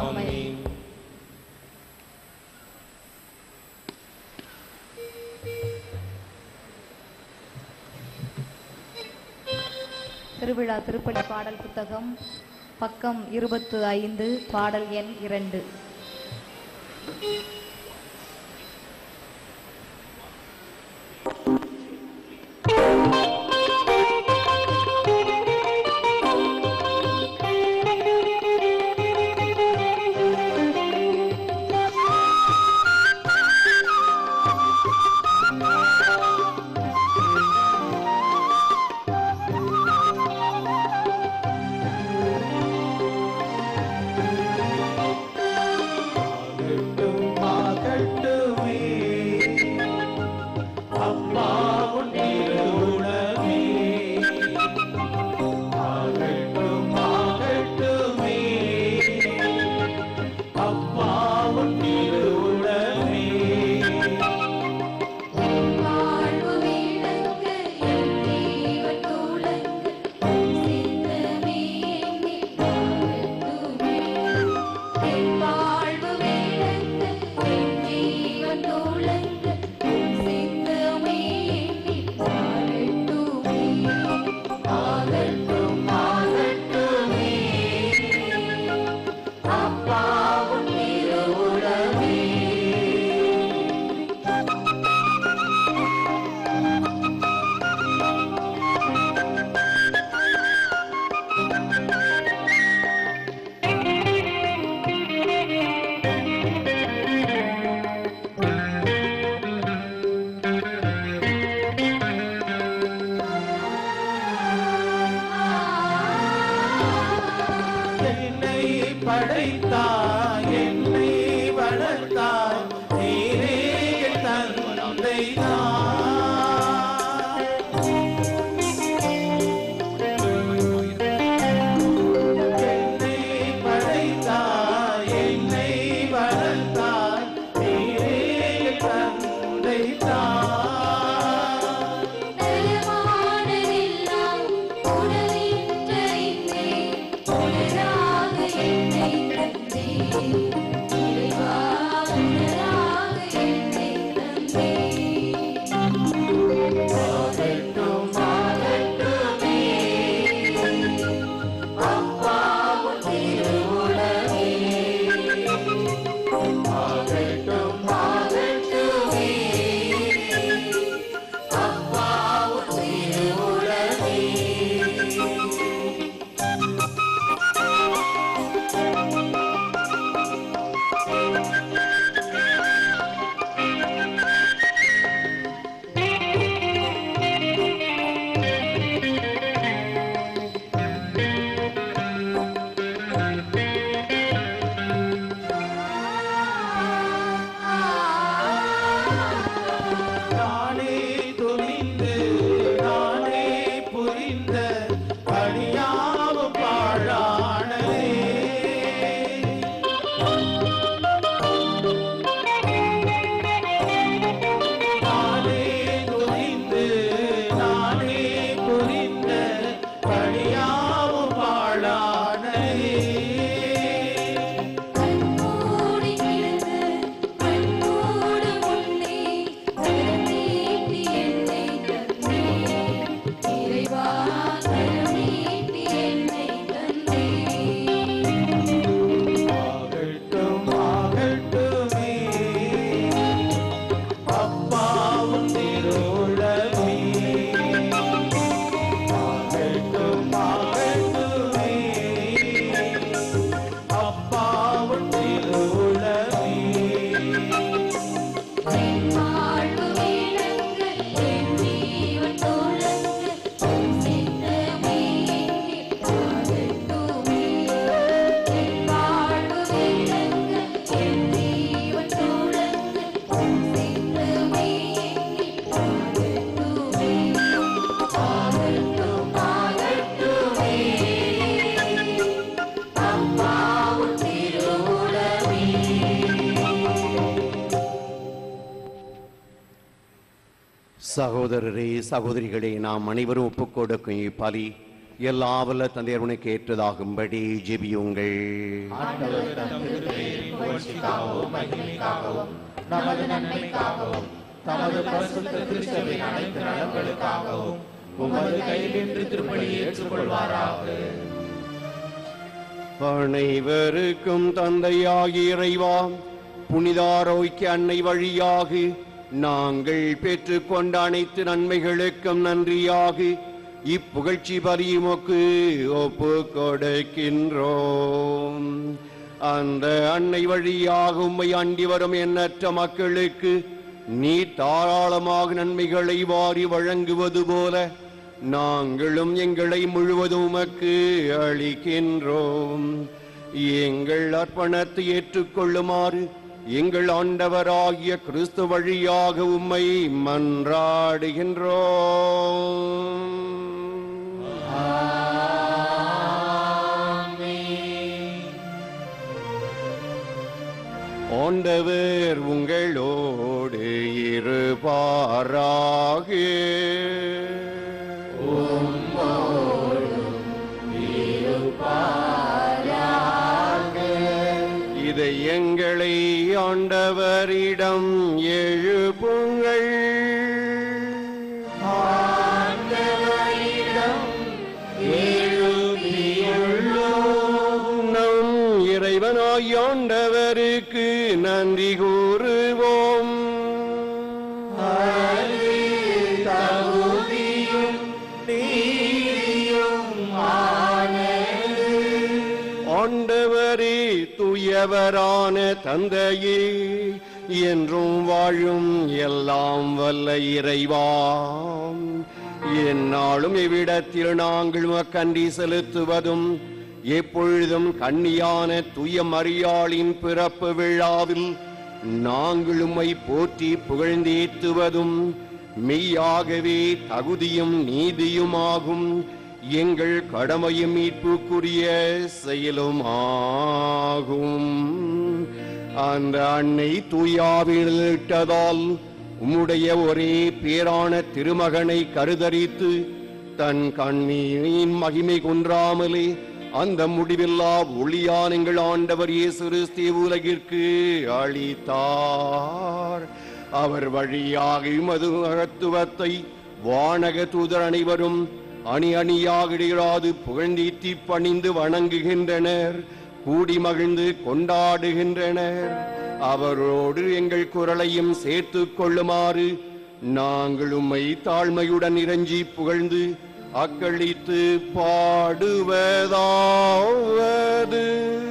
திருவிழா திருப்பலி பாடல் புத்தகம் பக்கம் இருபத்து ஐந்து பாடல் எண் இரண்டு. சகோதரரே சகோதரிகளே, நாம் அனைவரும் ஒப்புக் கொடுக்கும் இப்பலி எல்லாவல்ல தந்தையவனுக்கு ஏற்றதாகும்படி ஜெபியுங்கள். நமது நன்மைக்காகவும் தமது பரிசுத்த திருச்சபை அனைத்து நலன்களுக்காகவும் உமது கையிலிருந்து திருப்பலி ஏற்றுக்கொள்வாராக. அனைவருக்கும் தந்தையாகிய இறைவா, புனிதாரோக்கிய அன்னை வழியாக நாங்கள் பெற்றுக்கொண்ட அனைத்து நன்மைகளுக்கும் நன்றியாக இப்புகழ்ச்சி பலியுமக்கு ஒப்பு கொடுக்கின்றோம். அந்த அன்னை வழியாக உம்மை அண்டி வரும் எண்ணற்ற மக்களுக்கு நீ தாராளமாக நன்மைகளை வாரி வழங்குவது போல நாங்களும் எங்களை முழுவதும் உமக்கு அளிக்கின்றோம். எங்கள் அர்ப்பணத்தை ஏற்றுக்கொள்ளுமாறு எங்கள் ஆண்டவராகிய கிறிஸ்து வழியாக உம்மை மன்றாடுகின்றோம். ஆண்டவர் உங்களோடு இருப்பாராக. இதை எங்களை ஆண்டவரிடம் எழுப்புங்கள். நம் இறைவனாய் ஆண்டவருக்கு நன்றி கூறுவோம். ஆண்டவரே தூயவரான தந்தையே, என்றும் வாழும் எல்லாம் வல்ல இறைவாம், எந்நாளும் இவ்விடத்தில் நாங்கள் மக்கன்றி செலுத்துவதும் எப்பொழுதும் கன்னியான தூய மரியாளின் பிறப்பு விழாவில் நாங்கள் உம்மை போற்றி புகழ்ந்தேத்துவதும் மெய்யாகவே தகுதியும் நீதியுமாகும். எங்கள் கடமையும் மீட்புக்குரிய செயலும் ஆகும். அந்த அன்னை தூயாவிட்டதால் உம்முடைய ஒரே பேரான திருமகனை கருதரித்து தன் கண்ணீரின் மகிமை குன்றாமலே அந்த முடிவில்லா ஒளியான் எங்கள் ஆண்டவர் இயேசு கிறிஸ்து உலகிற்கு அளித்தார். அவர் வழியாக மது மகத்துவத்தை வானக தூதர் அனைவரும் அணி அணியாக இடையராது புகழ்ந்தீத்தி பணிந்து வணங்குகின்றனர், கூடி மகிழ்ந்து கொண்டாடுகின்றனர். அவரோடு எங்கள் குரலையும் சேர்த்து கொள்ளுமாறு நாங்கள் உம்மை தாழ்மையுடன் இறைஞ்சி புகழ்ந்து அக்களித்து பாடுவதாவது.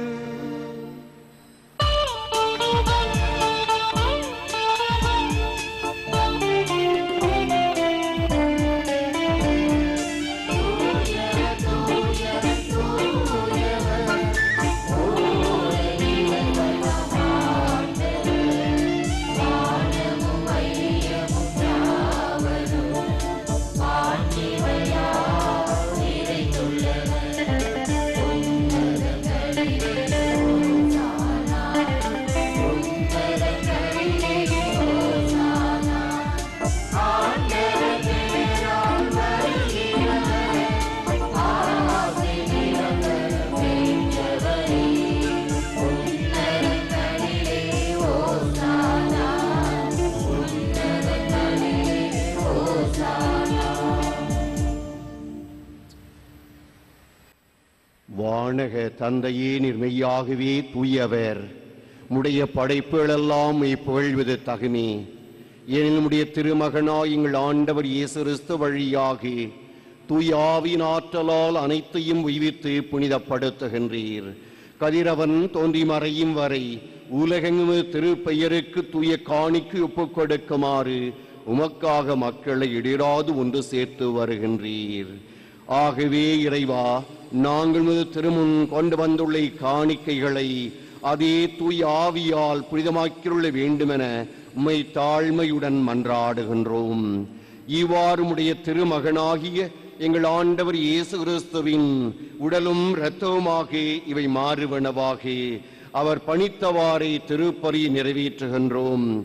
வானக தந்தையே, நிர்மையாகவே தூயவர், உடைய படைப்புகளெல்லாம் புகழ்வது தகுமே. ஏனெனில் உடைய திருமகனாய் எங்கள் ஆண்டவர் இயேசு கிறிஸ்து வழியாக தூயாவின் ஆற்றலால் அனைத்தையும் உய்வித்து புனிதப்படுத்துகின்றீர். கதிரவன் தோன்றி மறையும் வரை உலகெங்கும் திருப்பெயருக்கு தூய காணிக்கு ஒப்புக் கொடுக்குமாறு உமக்காக மக்களை இடிராது ஒன்று சேர்த்து வருகின்றீர். ஆகவே இறைவா, நாங்கள் திருமுன் கொண்டு வந்துள்ள காணிக்கைகளை அதே தூய ஆவியால் புனிதமாக்கியுள்ள வேண்டுமென உம்மை தாழ்மையுடன் மன்றாடுகின்றோம். இவ்வாறு உடைய திருமகனாகிய எங்கள் ஆண்டவர் இயேசு கிறிஸ்துவின் உடலும் இரத்தவுமாக இவை மாறுவனவாக அவர் பணித்தவாறே திருப்பலி நிறைவேற்றுகின்றோம்.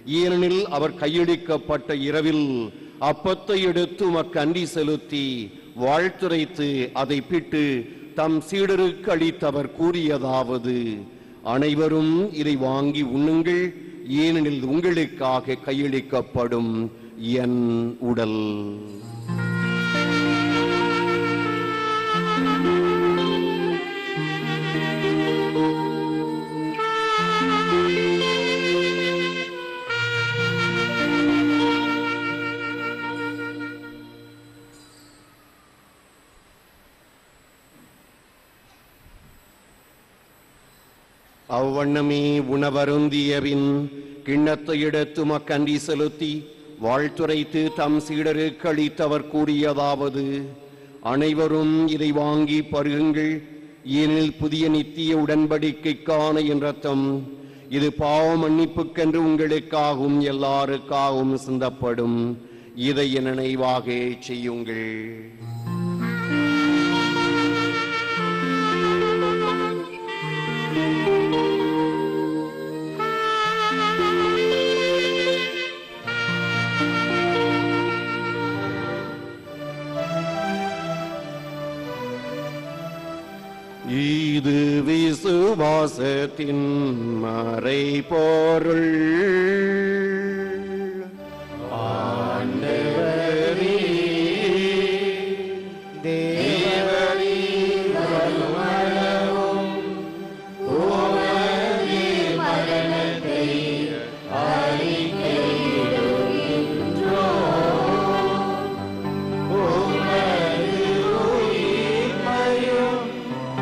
ஏனெனில் அவர் கையளிக்கப்பட்ட இரவில் அப்பத்தை எடுத்து உமக்கு அன்றி செலுத்தி வாழ்த்துரைத்து அதை பிட்டு தம் சீடருக்கு அளித்தவர் கூறியதாவது: அனைவரும் இதை வாங்கி உண்ணுங்கள், ஏனெனில் உங்களுக்காக கையளிக்கப்படும் என் உடல். அவ்வண்ணமே உணவருந்தியபின் கிண்ணத்தை எடுத்து மக்கன்றி செலுத்தி வாழ்த்துரைத்து தம் சீடருக்கு அளித்தவர் கூறியதாவது: அனைவரும் இதை வாங்கி பருகுங்கள், ஏனெனில் புதிய நித்திய உடன்படிக்கைக்கான என் ரத்தம் இது பாவ மன்னிப்புக்கென்று உங்களுக்காகவும் எல்லாருக்காகவும் சிந்தப்படும். இதை என் நினைவாக செய்யுங்கள். இது விசுவாசத்தின் மறைபொருள். ஆண்டவரே, தேவரீர் வருமளவும் உமது மரணத்தை அறிக்கையிடுகின்றோம். உமது உயிர்ப்பையும்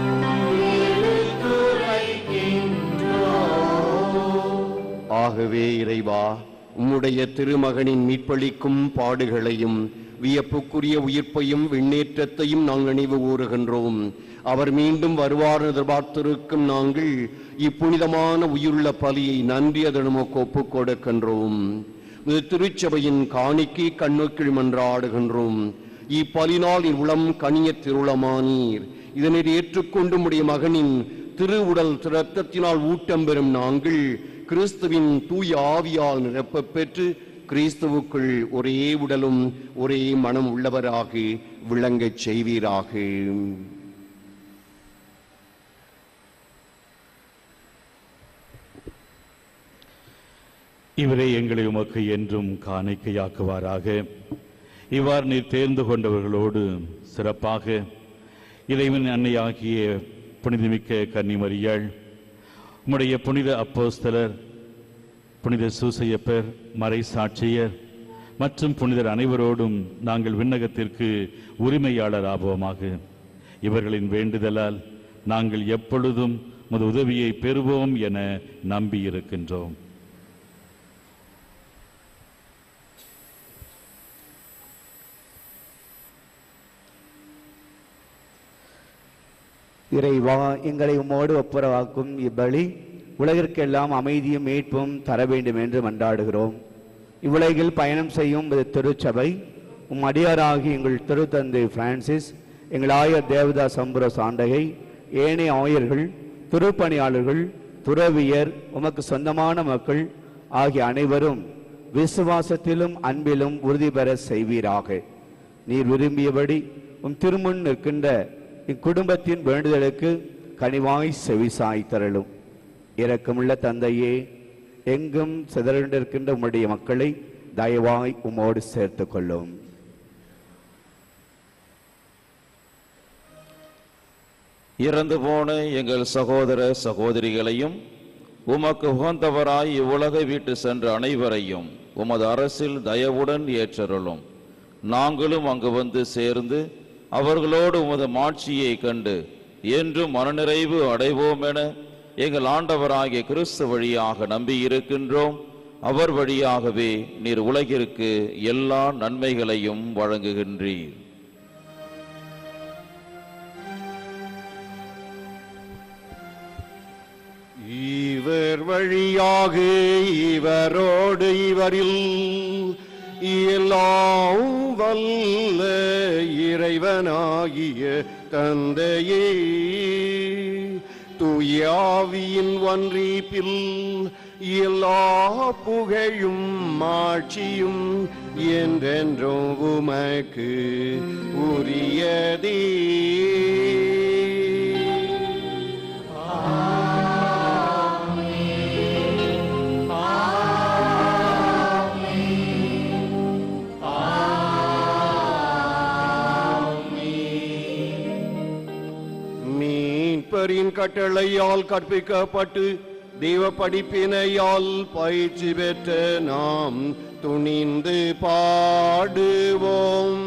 ஆகவே இறைவா, உம்முடைய திருமகனின் மீட்பளிக்கும் பாடுகளையும் வியப்புக்குரிய உயிர்ப்பையும் விண்ணேற்றத்தையும் நாங்கள் நினைவு கூறுகின்றோம். அவர் மீண்டும் வருவார் எதிர்பார்த்திருக்கும் நாங்கள் இப்புனிதமான உயிருள்ள பலியை நன்றியதனமோக்கு ஒப்புக் கொடுக்கின்றோம். இது திருச்சபையின் காணிக்கை கண்ணோக்கில் மன்றாடுகின்றோம். இப்பலினால் உளம் கனிய திருளமானீர். இதனை ஏற்றுக்கொண்டு உம்முடைய மகனின் திரு உடல் இரத்தத்தினால் ஊட்டம் பெறும் நாங்கள் கிறிஸ்துவின் தூய ஆவியால் நிரப்ப பெற்று கிறிஸ்துவுக்குள் ஒரே உடலும் ஒரே மனம் உள்ளவராக விளங்கச் செய்வீராக. இவரை எங்களை உமக்கு என்றும் காணிக்கையாக்குவாராக. இவ்வாறு நீர் தேர்ந்து கொண்டவர்களோடு சிறப்பாக இறைவன் அன்னையாகிய புனிதமிக்க கன்னிமரியாள், உம்முடைய புனித அப்போஸ்தலர், புனித சூசையப்பர், மறை சாட்சியர் மற்றும் புனிதர் அனைவரோடும் நாங்கள் விண்ணகத்திற்கு உரிமையாளர் ஆவோமாக. இவர்களின் வேண்டுதலால் நாங்கள் எப்பொழுதும் உமது உதவியை பெறுவோம் என நம்பியிருக்கின்றோம். இறைவா, எங்களை உம்மோடு ஒப்புரவாக்கும் இப்பலி உலகிற்கெல்லாம் அமைதியும் மீட்பும் தர வேண்டும் என்று மன்றாடுகிறோம். இவ்வுலகில் பயணம் செய்யும் திருச்சபை உம் அடியாராகி எங்கள் திருத்தந்தை பிரான்சிஸ், எங்கள் ஆயர் தேவதாஸ் அம்புரோஸ் ஆண்டகை, ஏனைய ஆயர்கள், திருப்பணியாளர்கள், துறவியர், உமக்கு சொந்தமான மக்கள் ஆகிய அனைவரும் விசுவாசத்திலும் அன்பிலும் உறுதி பெற செய்வீராக. நீர் விரும்பியபடி உம் திருமுன் நிற்கின்ற இக்குடும்பத்தின் வேண்டுதலுக்கு கனிவாய் செவிசாய் தரலும். இரக்கமுள்ள தந்தையே, எங்கும் சிதறிண்டிருக்கின்ற உம்முடைய மக்களை தயவாய் உம்மோடு சேர்த்து கொள்ளும். இறந்து போன எங்கள் சகோதர சகோதரிகளையும் உமக்கு உகந்தவராய் இவ்வுலகை விட்டு சென்ற அனைவரையும் உமது அரசில் தயவுடன் ஏற்றருளும். நாங்களும் அங்கு வந்து சேர்ந்து அவர்களோடு உமது மாட்சியை கண்டு என்றும் மனநிறைவு அடைவோம் என எங்கள் ஆண்டவராகிய கிறிஸ்து வழியாக நம்பியிருக்கின்றோம். அவர் வழியாகவே நீர் உலகிற்கு எல்லா நன்மைகளையும் வழங்குகின்றீர். இவர் வழியாக இவரோடு இவரில் எல்லாம் வல்ல இறைவனாகிய தந்தையே, தூயாவியின் ஒன்றிப்பில் எல்லா புகழும் மாட்சியும் என்றென்றும் உமக்கு உரியதே. மீட்பரின் கட்டளையால் கற்பிக்கப்பட்டு தேவ படிப்பினையால் பயிற்சி பெற்ற நாம் துணிந்து பாடுவோம்.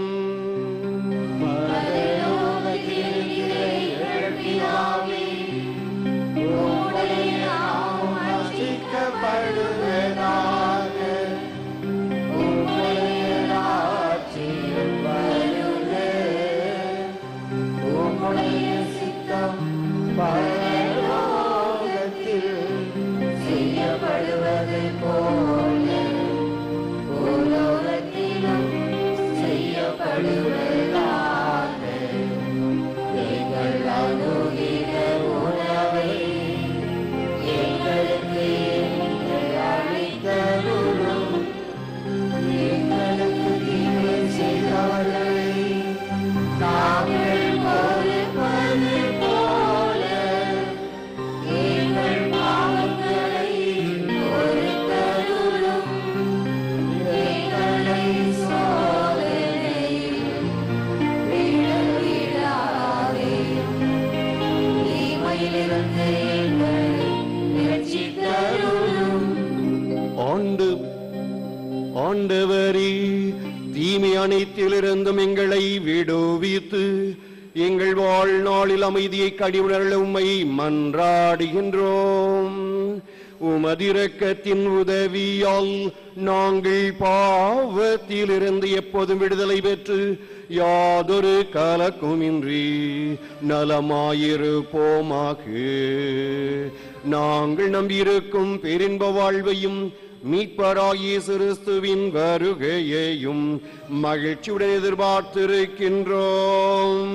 ஆண்டவரே, தீமை அனைத்திலிருந்தும் எங்களை விடுவித்து எங்கள் வாழ்நாளில் அமைதியை கடிவுணர்ல உம்மை மன்றாடுகின்றோம். உமதிரக்கத்தின் உதவியால் நாங்கள் பாவத்திலிருந்து எப்போதும் விடுதலை பெற்று யாதொரு கலக்குமின்றி நலமாயிருப்போமாக. நாங்கள் நம்பியிருக்கும் பேரின்ப வாழ்வையும் மீட்பராகிய கிறிஸ்துவின் வருகையையும் மகிழ்ச்சியுடன் எதிர்பார்த்திருக்கின்றோம்.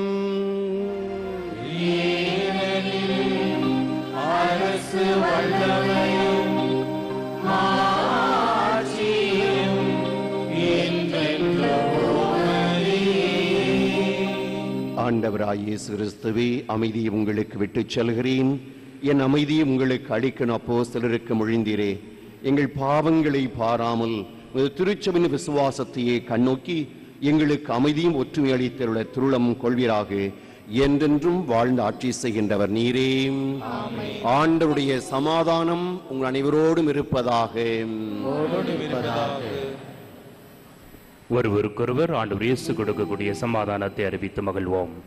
அரசு வல்லமையும் மாட்சியும் என்றென்றும் உமதே. ஆண்டவராகிய இயேசு கிறிஸ்துவே, அமைதியை உங்களுக்கு விட்டுச் செல்கிறேன், என் அமைதியை உங்களுக்கு அளிக்கும் அப்போஸ்தலருக்கு மொழிந்தீரே. எங்கள் பாவங்களை பாராமல் திருச்சபையின் விசுவாசத்தையே கண்ணோக்கி எங்களுக்கு அமைதியும் ஒற்றுமை அளித்துள்ள திருளம் கொள்வீராக. என்றென்றும் வாழ்ந்து ஆட்சி செய்கின்றவர் நீரே. ஆண்டவருடைய சமாதானம் உங்கள் அனைவரோடும் இருப்பதாக. ஒருவருக்கொருவர் ஆண்டவர் இயேசு கொடுக்கக்கூடிய சமாதானத்தை அறிவித்து மகிழ்வோம்.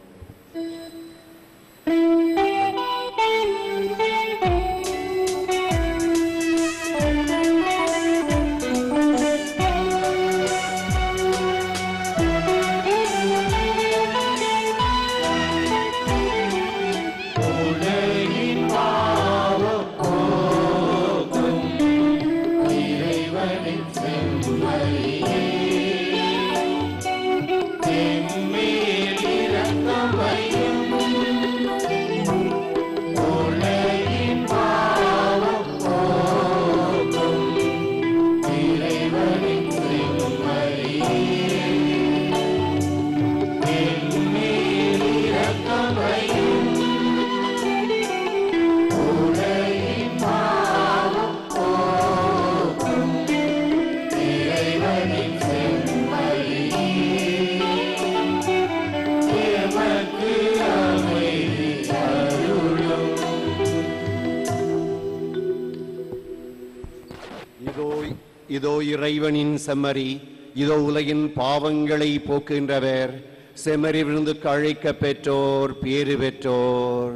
இதோ இறைவனின் செம்மறி, இதோ உலகின் பாவங்களை போக்குகின்றவர். செம்மறி விருந்துக்கு அழைக்க பெற்றோர் பேறு பெற்றோர்.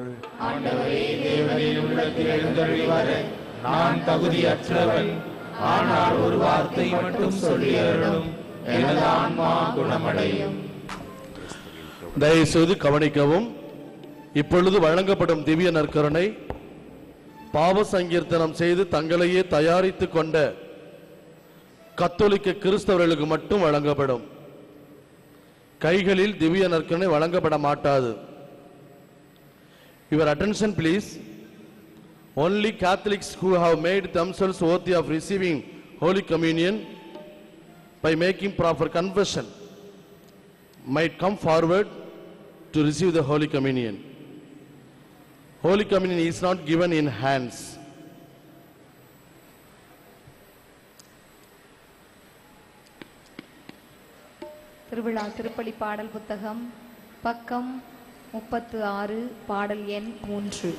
நான் தகுதியற்றவன், ஆனால் ஒரு வார்த்தை மட்டும் சொல்லியருளும், எனது ஆன்மா குணமடையும். தயவுசெய்து கவனிக்கவும். இப்பொழுது வழங்கப்படும் திவ்ய நற்கருணை பாவ சங்கீர்த்தனம் செய்து தங்களையே தயாரித்துக் கொண்ட கத்தோலிக்க கிறிஸ்தவர்களுக்கு மட்டும் வழங்கப்படும். கைகளில் திவ்ய நற்கருணை வழங்கப்பட மாட்டாது. Your attention please. Only Catholics who have made themselves worthy of receiving Holy Communion by making proper confession might come forward to receive the Holy Communion. Holy Communion is not given in hands. திருவிழா திருப்பலி பாடல் புத்தகம் பக்கம் முப்பத்து ஆறு பாடல் எண் மூன்று.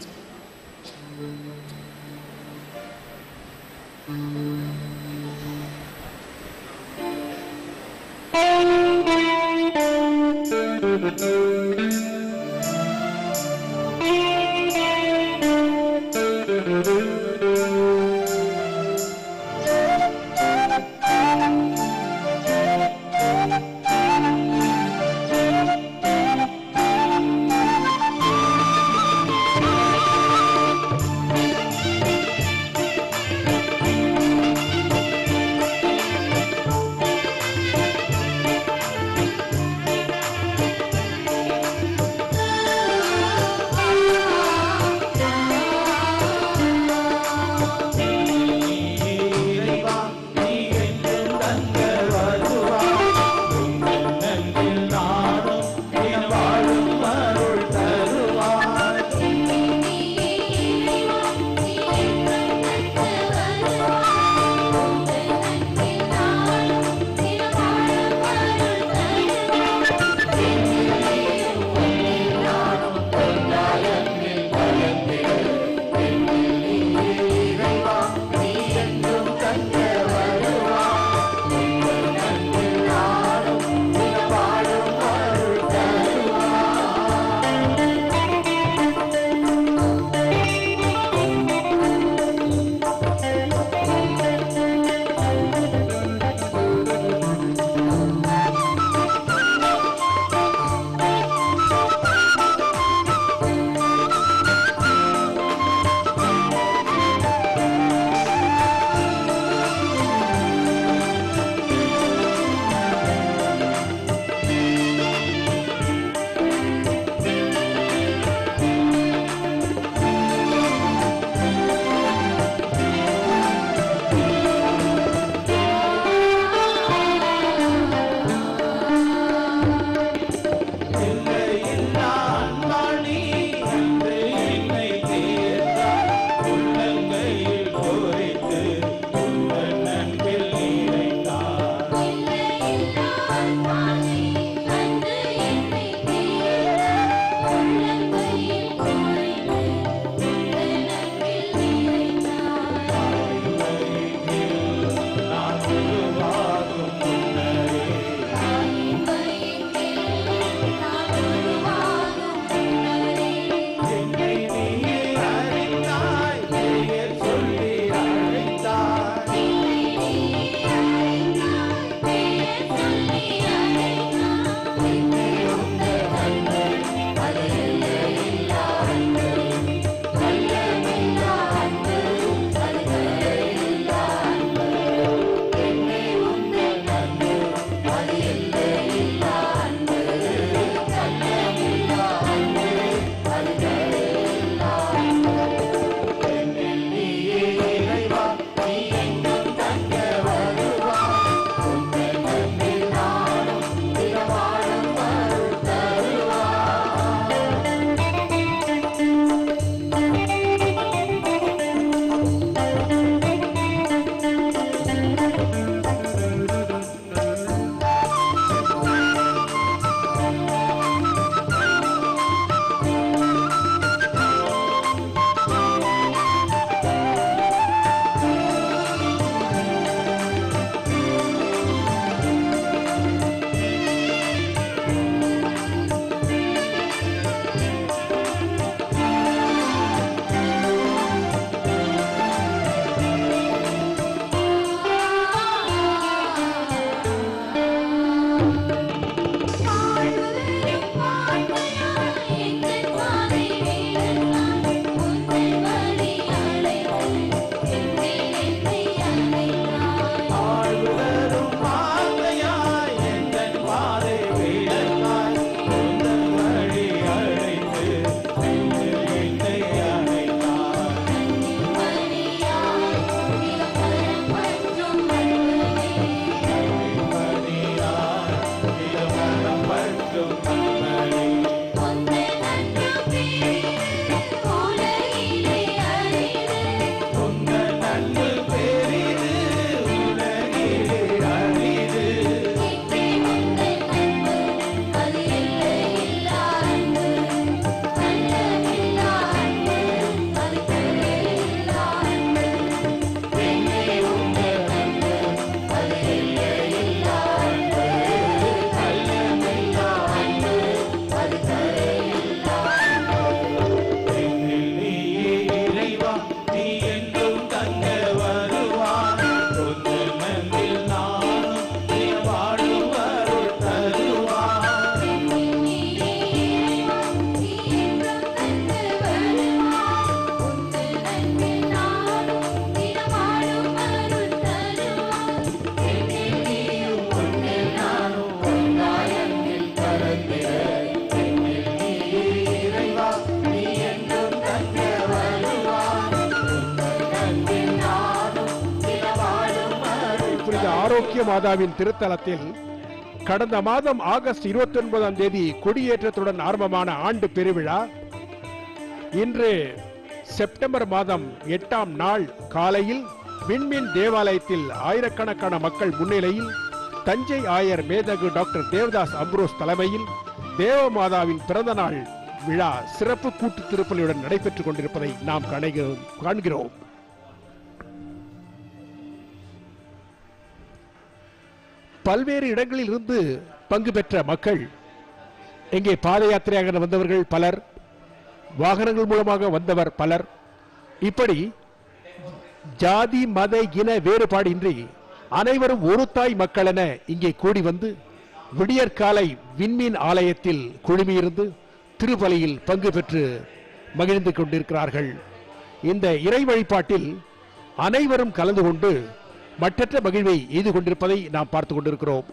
ஆரோக்கிய மாதாவின் திருத்தலத்தில் கடந்த மாதம் ஆகஸ்ட் இருபத்தி ஒன்பதாம் தேதி கொடியேற்றத்துடன் ஆரம்பமான ஆண்டு பெருவிழா இன்று செப்டம்பர் மாதம் எட்டாம் நாள் காலையில் விண்மீன் தேவாலயத்தில் ஆயிரக்கணக்கான மக்கள் முன்னிலையில் தஞ்சை ஆயர் மேதகு டாக்டர் தேவதாஸ் அம்ப்ரோஸ் தலைமையில் தேவமாதாவின் பிறந்த நாள் விழா சிறப்பு கூட்டு திருப்பலியுடன் நடைபெற்றுக் கொண்டிருப்பதை நாம் காண்கிறோம். பல்வேறு இடங்களில் இருந்து பங்கு பெற்ற மக்கள், இங்கே பாத யாத்திரையாக வந்தவர்கள் பலர், வாகனங்கள் மூலமாக வந்தவர் பலர், இப்படி ஜாதி மத இன வேறுபாடின்றி அனைவரும் ஒரு தாய் மக்கள் என இங்கே கூடி வந்து விடியற்காலை விண்மீன் ஆலயத்தில் குழுமியிருந்து திருப்பலியில் பங்கு பெற்று மகிழ்ந்து கொண்டிருக்கிறார்கள். இந்த இறை வழிபாட்டில் அனைவரும் கலந்து கொண்டு மற்றற்ற மகிழ்வை எய்து கொண்டிருப்பதை நாம் பார்த்துக் கொண்டிருக்கிறோம்.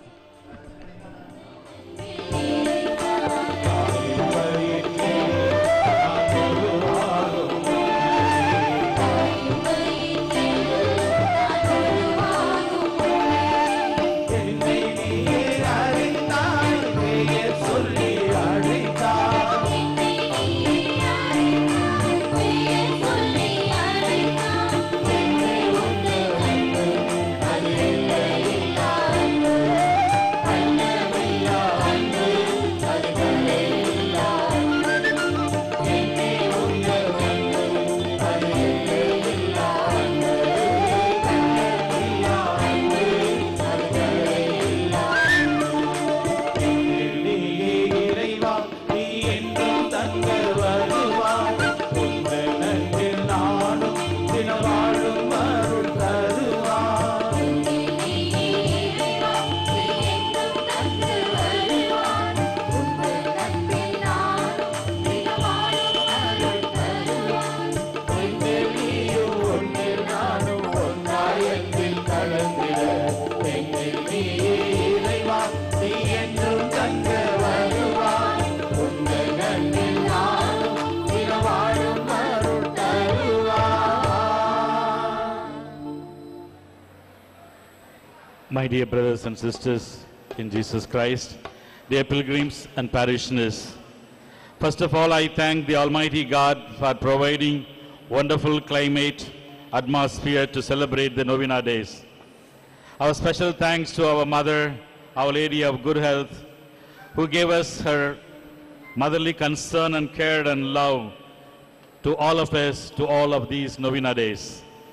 My dear brothers and sisters in Jesus Christ, dear pilgrims and parishioners, first of all I thank the Almighty God for providing wonderful climate, atmosphere to celebrate the Novena days. Our special thanks to our Mother, Our Lady of Good Health, who gave us her motherly concern and care and love to all of us, to all of these Novena days.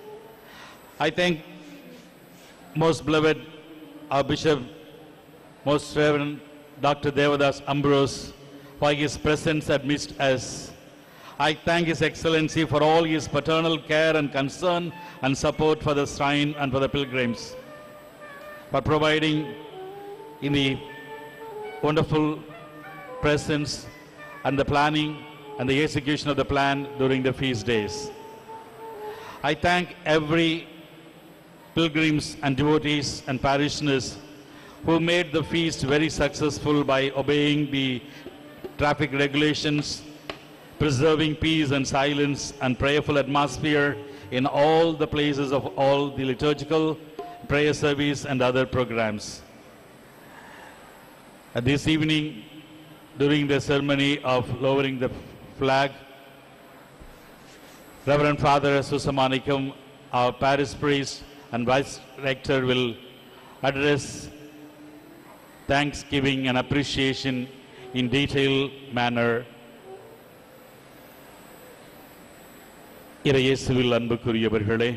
I thank most beloved our Bishop, most Reverend Doctor Devadas Ambrose, for his presence amidst us. I thank His Excellency for all his paternal care and concern and support for the shrine and for the pilgrims, for providing in the wonderful presence and the planning and the execution of the plan during the feast days. I thank every pilgrims and devotees and parishioners who made the feast very successful by obeying the traffic regulations, preserving peace and silence and prayerful atmosphere in all the places of all the liturgical, prayer service and other programs. Uh, this evening, during the ceremony of lowering the flag, Reverend Father Susamanikam, our parish priest and Vice Rector, will address thanksgiving and appreciation in detailed manner. இறையேசுவில் அன்புக்குரியவர்களே,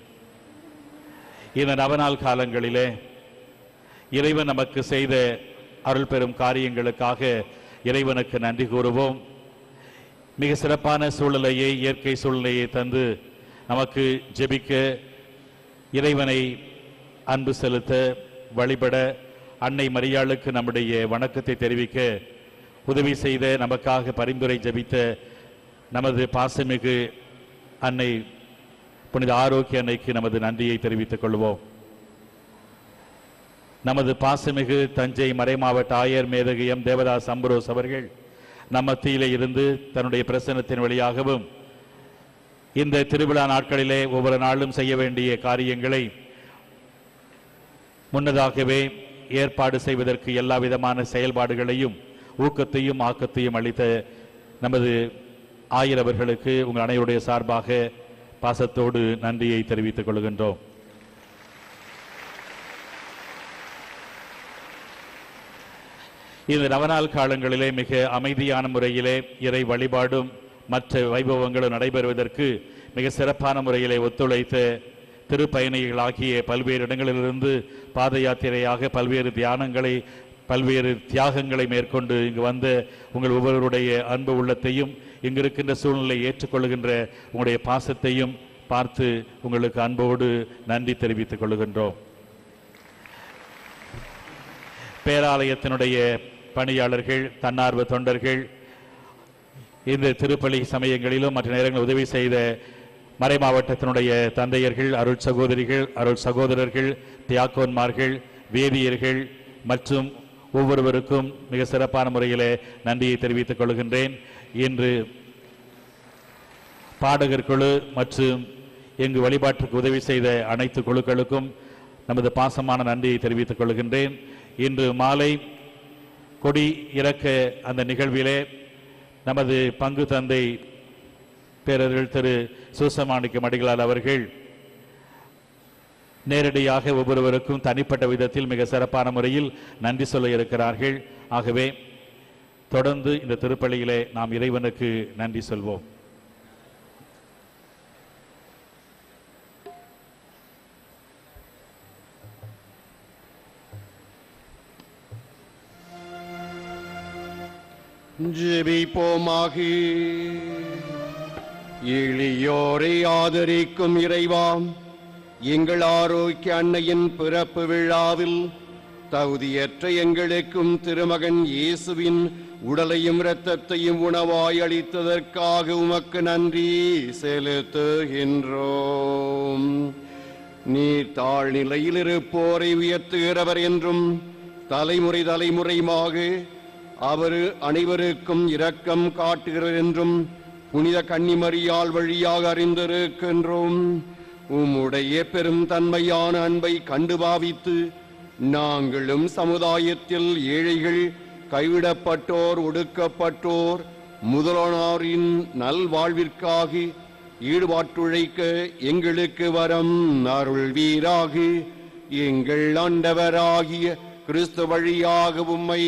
இந்த நவநாள் காலங்களிலே இறைவன் நமக்கு செய்த அருள் பெரும் காரியங்களுக்காக இறைவனுக்கு நன்றி கூறுவோம். மிக சிறப்பான சூழ்நிலையை, இயற்கை சூழ்நிலையை தந்து நமக்கு ஜெபிக்க, இறைவனை அன்பு செலுத்த, வழிபட, அன்னை மரியாளுக்கு நம்முடைய வணக்கத்தை தெரிவிக்க உதவி செய்த, நமக்காக பரிந்துரை ஜெபித்த நமது பாசமிகு அன்னை புனித ஆரோக்கிய அன்னைக்கு நமது நன்றியை தெரிவித்துக் கொள்வோம். நமது பாசமிகு தஞ்சை மறைமாவட்ட ஆயர் மேதகு எம் தேவதாஸ் அம்பரோஸ் அவர்கள் நம் மத்தியிலே இருந்து தன்னுடைய பிரசன்னத்தின் வழியாகவும் இந்த திருவிழா நாட்களிலே ஒவ்வொரு நாளும் செய்ய வேண்டிய காரியங்களை முன்னதாகவே ஏற்பாடு செய்வதற்கு எல்லா விதமான செயல்பாடுகளையும் ஊக்கத்தையும் ஆக்கத்தையும் அளித்த நமது ஆயர் அவர்களுக்கு உங்கள் அனைவருடைய சார்பாக பாசத்தோடு நன்றியை தெரிவித்துக் கொள்கின்றோம். இந்த நவநாள் காலங்களிலே மிக அமைதியான முறையிலே இறை வழிபாடும் மற்ற வைபவங்களும் நடைபெறுவதற்கு மிக சிறப்பான முறையிலே ஒத்துழைத்த திருப்பயணிகளாகிய பல்வேறு இடங்களிலிருந்து பாத யாத்திரையாக பல்வேறு தியானங்களை பல்வேறு தியாகங்களை மேற்கொண்டு இங்கு வந்த உங்கள் ஒவ்வொருவருடைய அன்பு உள்ளத்தையும் இங்கு இருக்கின்ற சூழ்நிலை ஏற்றுக்கொள்கின்ற உங்களுடைய பாசத்தையும் பார்த்து உங்களுக்கு அன்போடு நன்றி தெரிவித்துக் கொள்கின்றோம். பேராலயத்தினுடைய பணியாளர்கள், தன்னார்வ தொண்டர்கள், இந்த திருப்பலி சமயங்களிலும் மற்ற நேரங்களில் உதவி செய்த மறை மாவட்டத்தினுடைய தந்தையர்கள், அருள் சகோதரிகள், அருள் சகோதரர்கள், தியாக்கோன்மார்கள், வேதியர்கள் மற்றும் ஒவ்வொருவருக்கும் மிக சிறப்பான முறையிலே நன்றியை தெரிவித்துக் கொள்கின்றேன். இன்று பாடகர் குழு மற்றும் எங்கு வழிபாட்டுக்கு உதவி செய்த அனைத்து குழுக்களுக்கும் நமது பாசமான நன்றியை தெரிவித்துக் கொள்கின்றேன். இன்று மாலை கொடி இறக்க அந்த நிகழ்விலே நமது பங்கு தந்தை பேரர்கள் திரு சூசமாணிக்க மடிகளால் அவர்கள் நேரடியாக ஒவ்வொருவருக்கும் தனிப்பட்ட விதத்தில் மிக சிறப்பான முறையில் நன்றி சொல்ல இருக்கிறார்கள். ஆகவே தொடர்ந்து இந்த திருப்பலியிலே நாம் இறைவனுக்கு நன்றி சொல்வோம். ஜெபிப்போமாக. எளியோரை ஆதரிக்கும் இறைவாம், எங்கள் ஆரோக்கிய அன்னையின் பிறப்பு விழாவில் தகுதியற்ற எங்களுக்கும் திருமகன் இயேசுவின் உடலையும் இரத்தத்தையும் உணவாய் அளித்ததற்காக உமக்கு நன்றி செலுத்துகின்றோம். நீர் தாழ்நிலையில் இருப்போரை உயர்த்துகிறவர் என்றும் தலைமுறை தலைமுறையாக அவர் அனைவருக்கும் இரக்கம் காட்டுகிறார் என்றும் புனித கன்னிமரியாள் வழியாக அறிந்திருக்கின்றோம். உம்முடைய பெரும் தன்மையான அன்பை கண்டு பாவித்து நாங்களும் சமுதாயத்தில் ஏழைகள், கைவிடப்பட்டோர், ஒடுக்கப்பட்டோர் முதலானோரின் நல்வாழ்விற்காக ஈடுபாட்டுழைக்க எங்களுக்கு வரம் அருள்வீராக. எங்கள் ஆண்டவராகிய கிறிஸ்து வழியாக உம்மை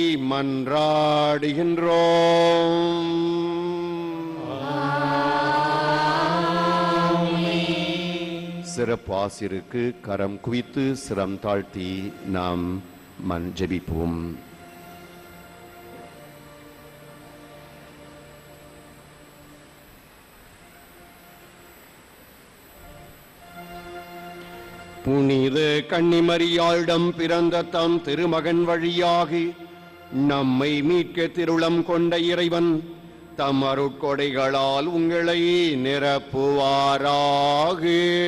மன்றாடுகின்றோம். சிறப்பாசிற்கு கரம் குவித்து சிரம் தாழ்த்தி நாம் மன் ஜெபிப்போம். புனித கன்னிமரியாளிடம் பிறந்த தம் திருமகன் வழியாக நம்மை மீட்க திருளம் கொண்ட இறைவன் தம் அருட்கொடைகளால் உங்களை நிரப்புவாராக.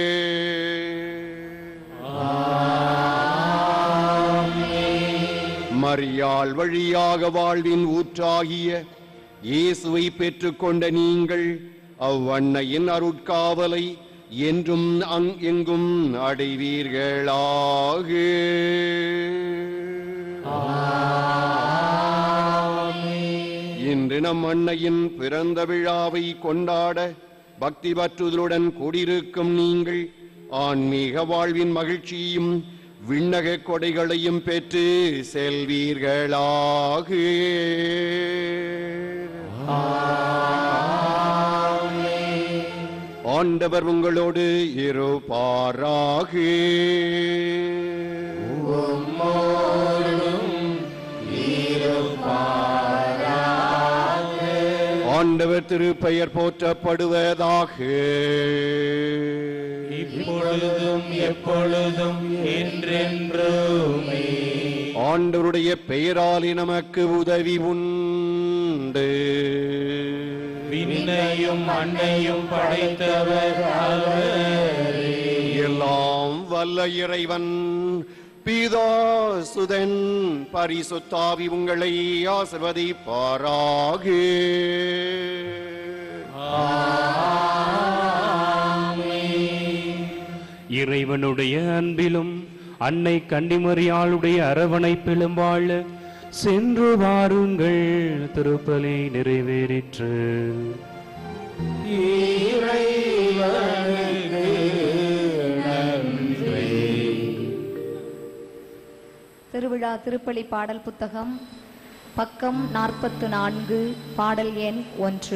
மரியாள் வழியாக வாழ்வின் ஊற்றாகிய இயேசுவை பெற்றுக்கொண்ட நீங்கள் அவ்வன்னையின் அருட்காவலை என்றும் எங்கும் அடைவீர்களாக. இன்று நம் அன்னையின் பிறந்த விழாவை கொண்டாட பக்தி பற்றுதலுடன் கூடியிருக்கும் நீங்கள் ஆன்மீக வாழ்வின் மகிழ்ச்சியும் விண்ணக கொடைகளையும் பெற்று செல்வீர்களாக. ஆண்டவர் உங்களோடு இருப்பாராக. ஆண்டவர் திருப்பெயர் போற்றப்படுவதாக. இப்பொழுதும் எப்பொழுதும் என்றென்றுமே. ஆண்டவருடைய பெயராலே நமக்கு உதவி உண்டு. விண்ணையும் மண்ணையும் படைத்தவர் அவரே. எல்லாம் வல்ல இறைவன் பிதா சுதன் பரிசுத்தாவி உங்களை ஆசீர்வதிப்பாராக. இறைவனுடைய அன்பிலும் அன்னை கன்னிமரியாளுடைய அரவணைப்பிலும் வாழ சென்று வாருங்கள். திருப்பலி நிறைவேறிற்று. திருவிழா திருப்பலி பாடல் புத்தகம் பக்கம் நாற்பத்து நான்கு, பாடல் எண் ஒன்று.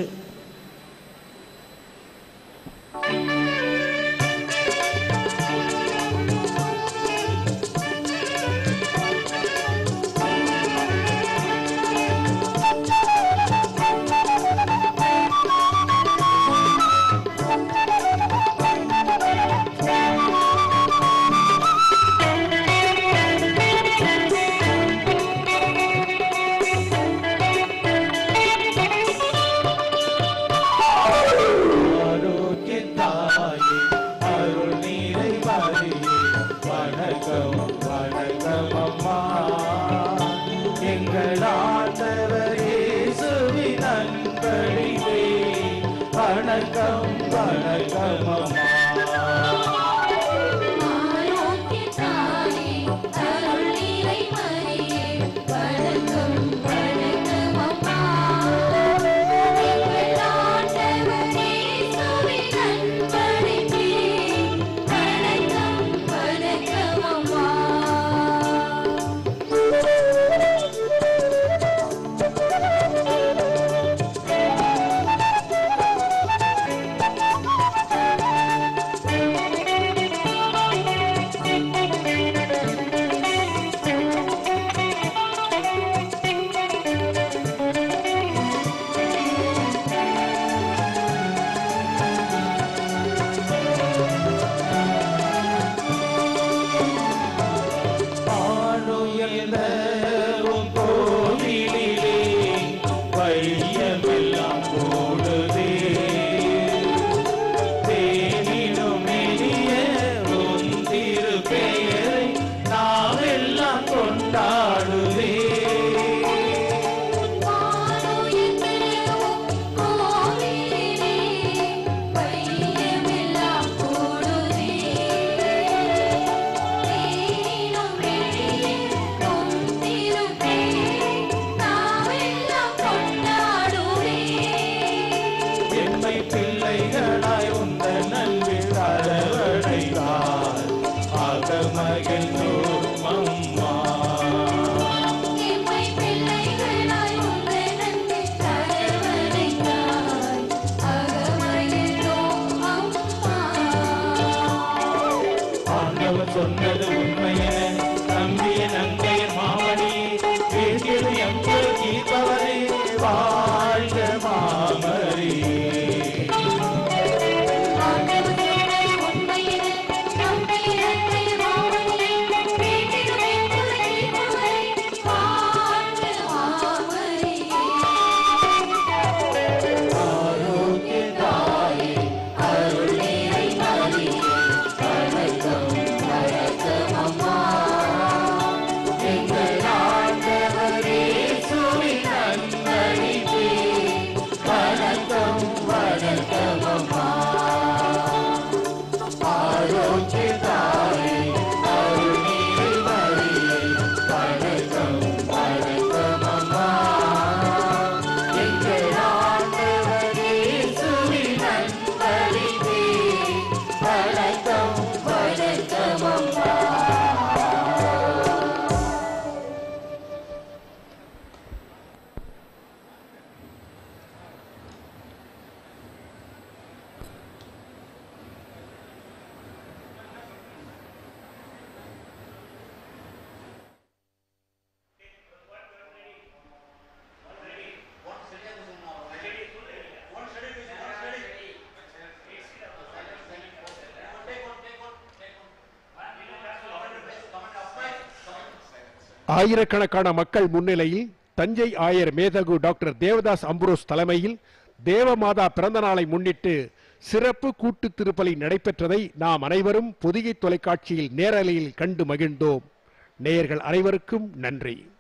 ஆயிரக்கணக்கான மக்கள் முன்னிலையில் தஞ்சை ஆயர் மேதகு டாக்டர் தேவதாஸ் அம்புரோஸ் தலைமையில் தேவமாதா பிறந்த நாளை முன்னிட்டு சிறப்பு கூட்டு திருப்பலி நடைபெற்றதை நாம் அனைவரும் பொதிகை தொலைக்காட்சியில் நேரலையில் கண்டு மகிழ்ந்தோம். நேயர்கள் அனைவருக்கும் நன்றி.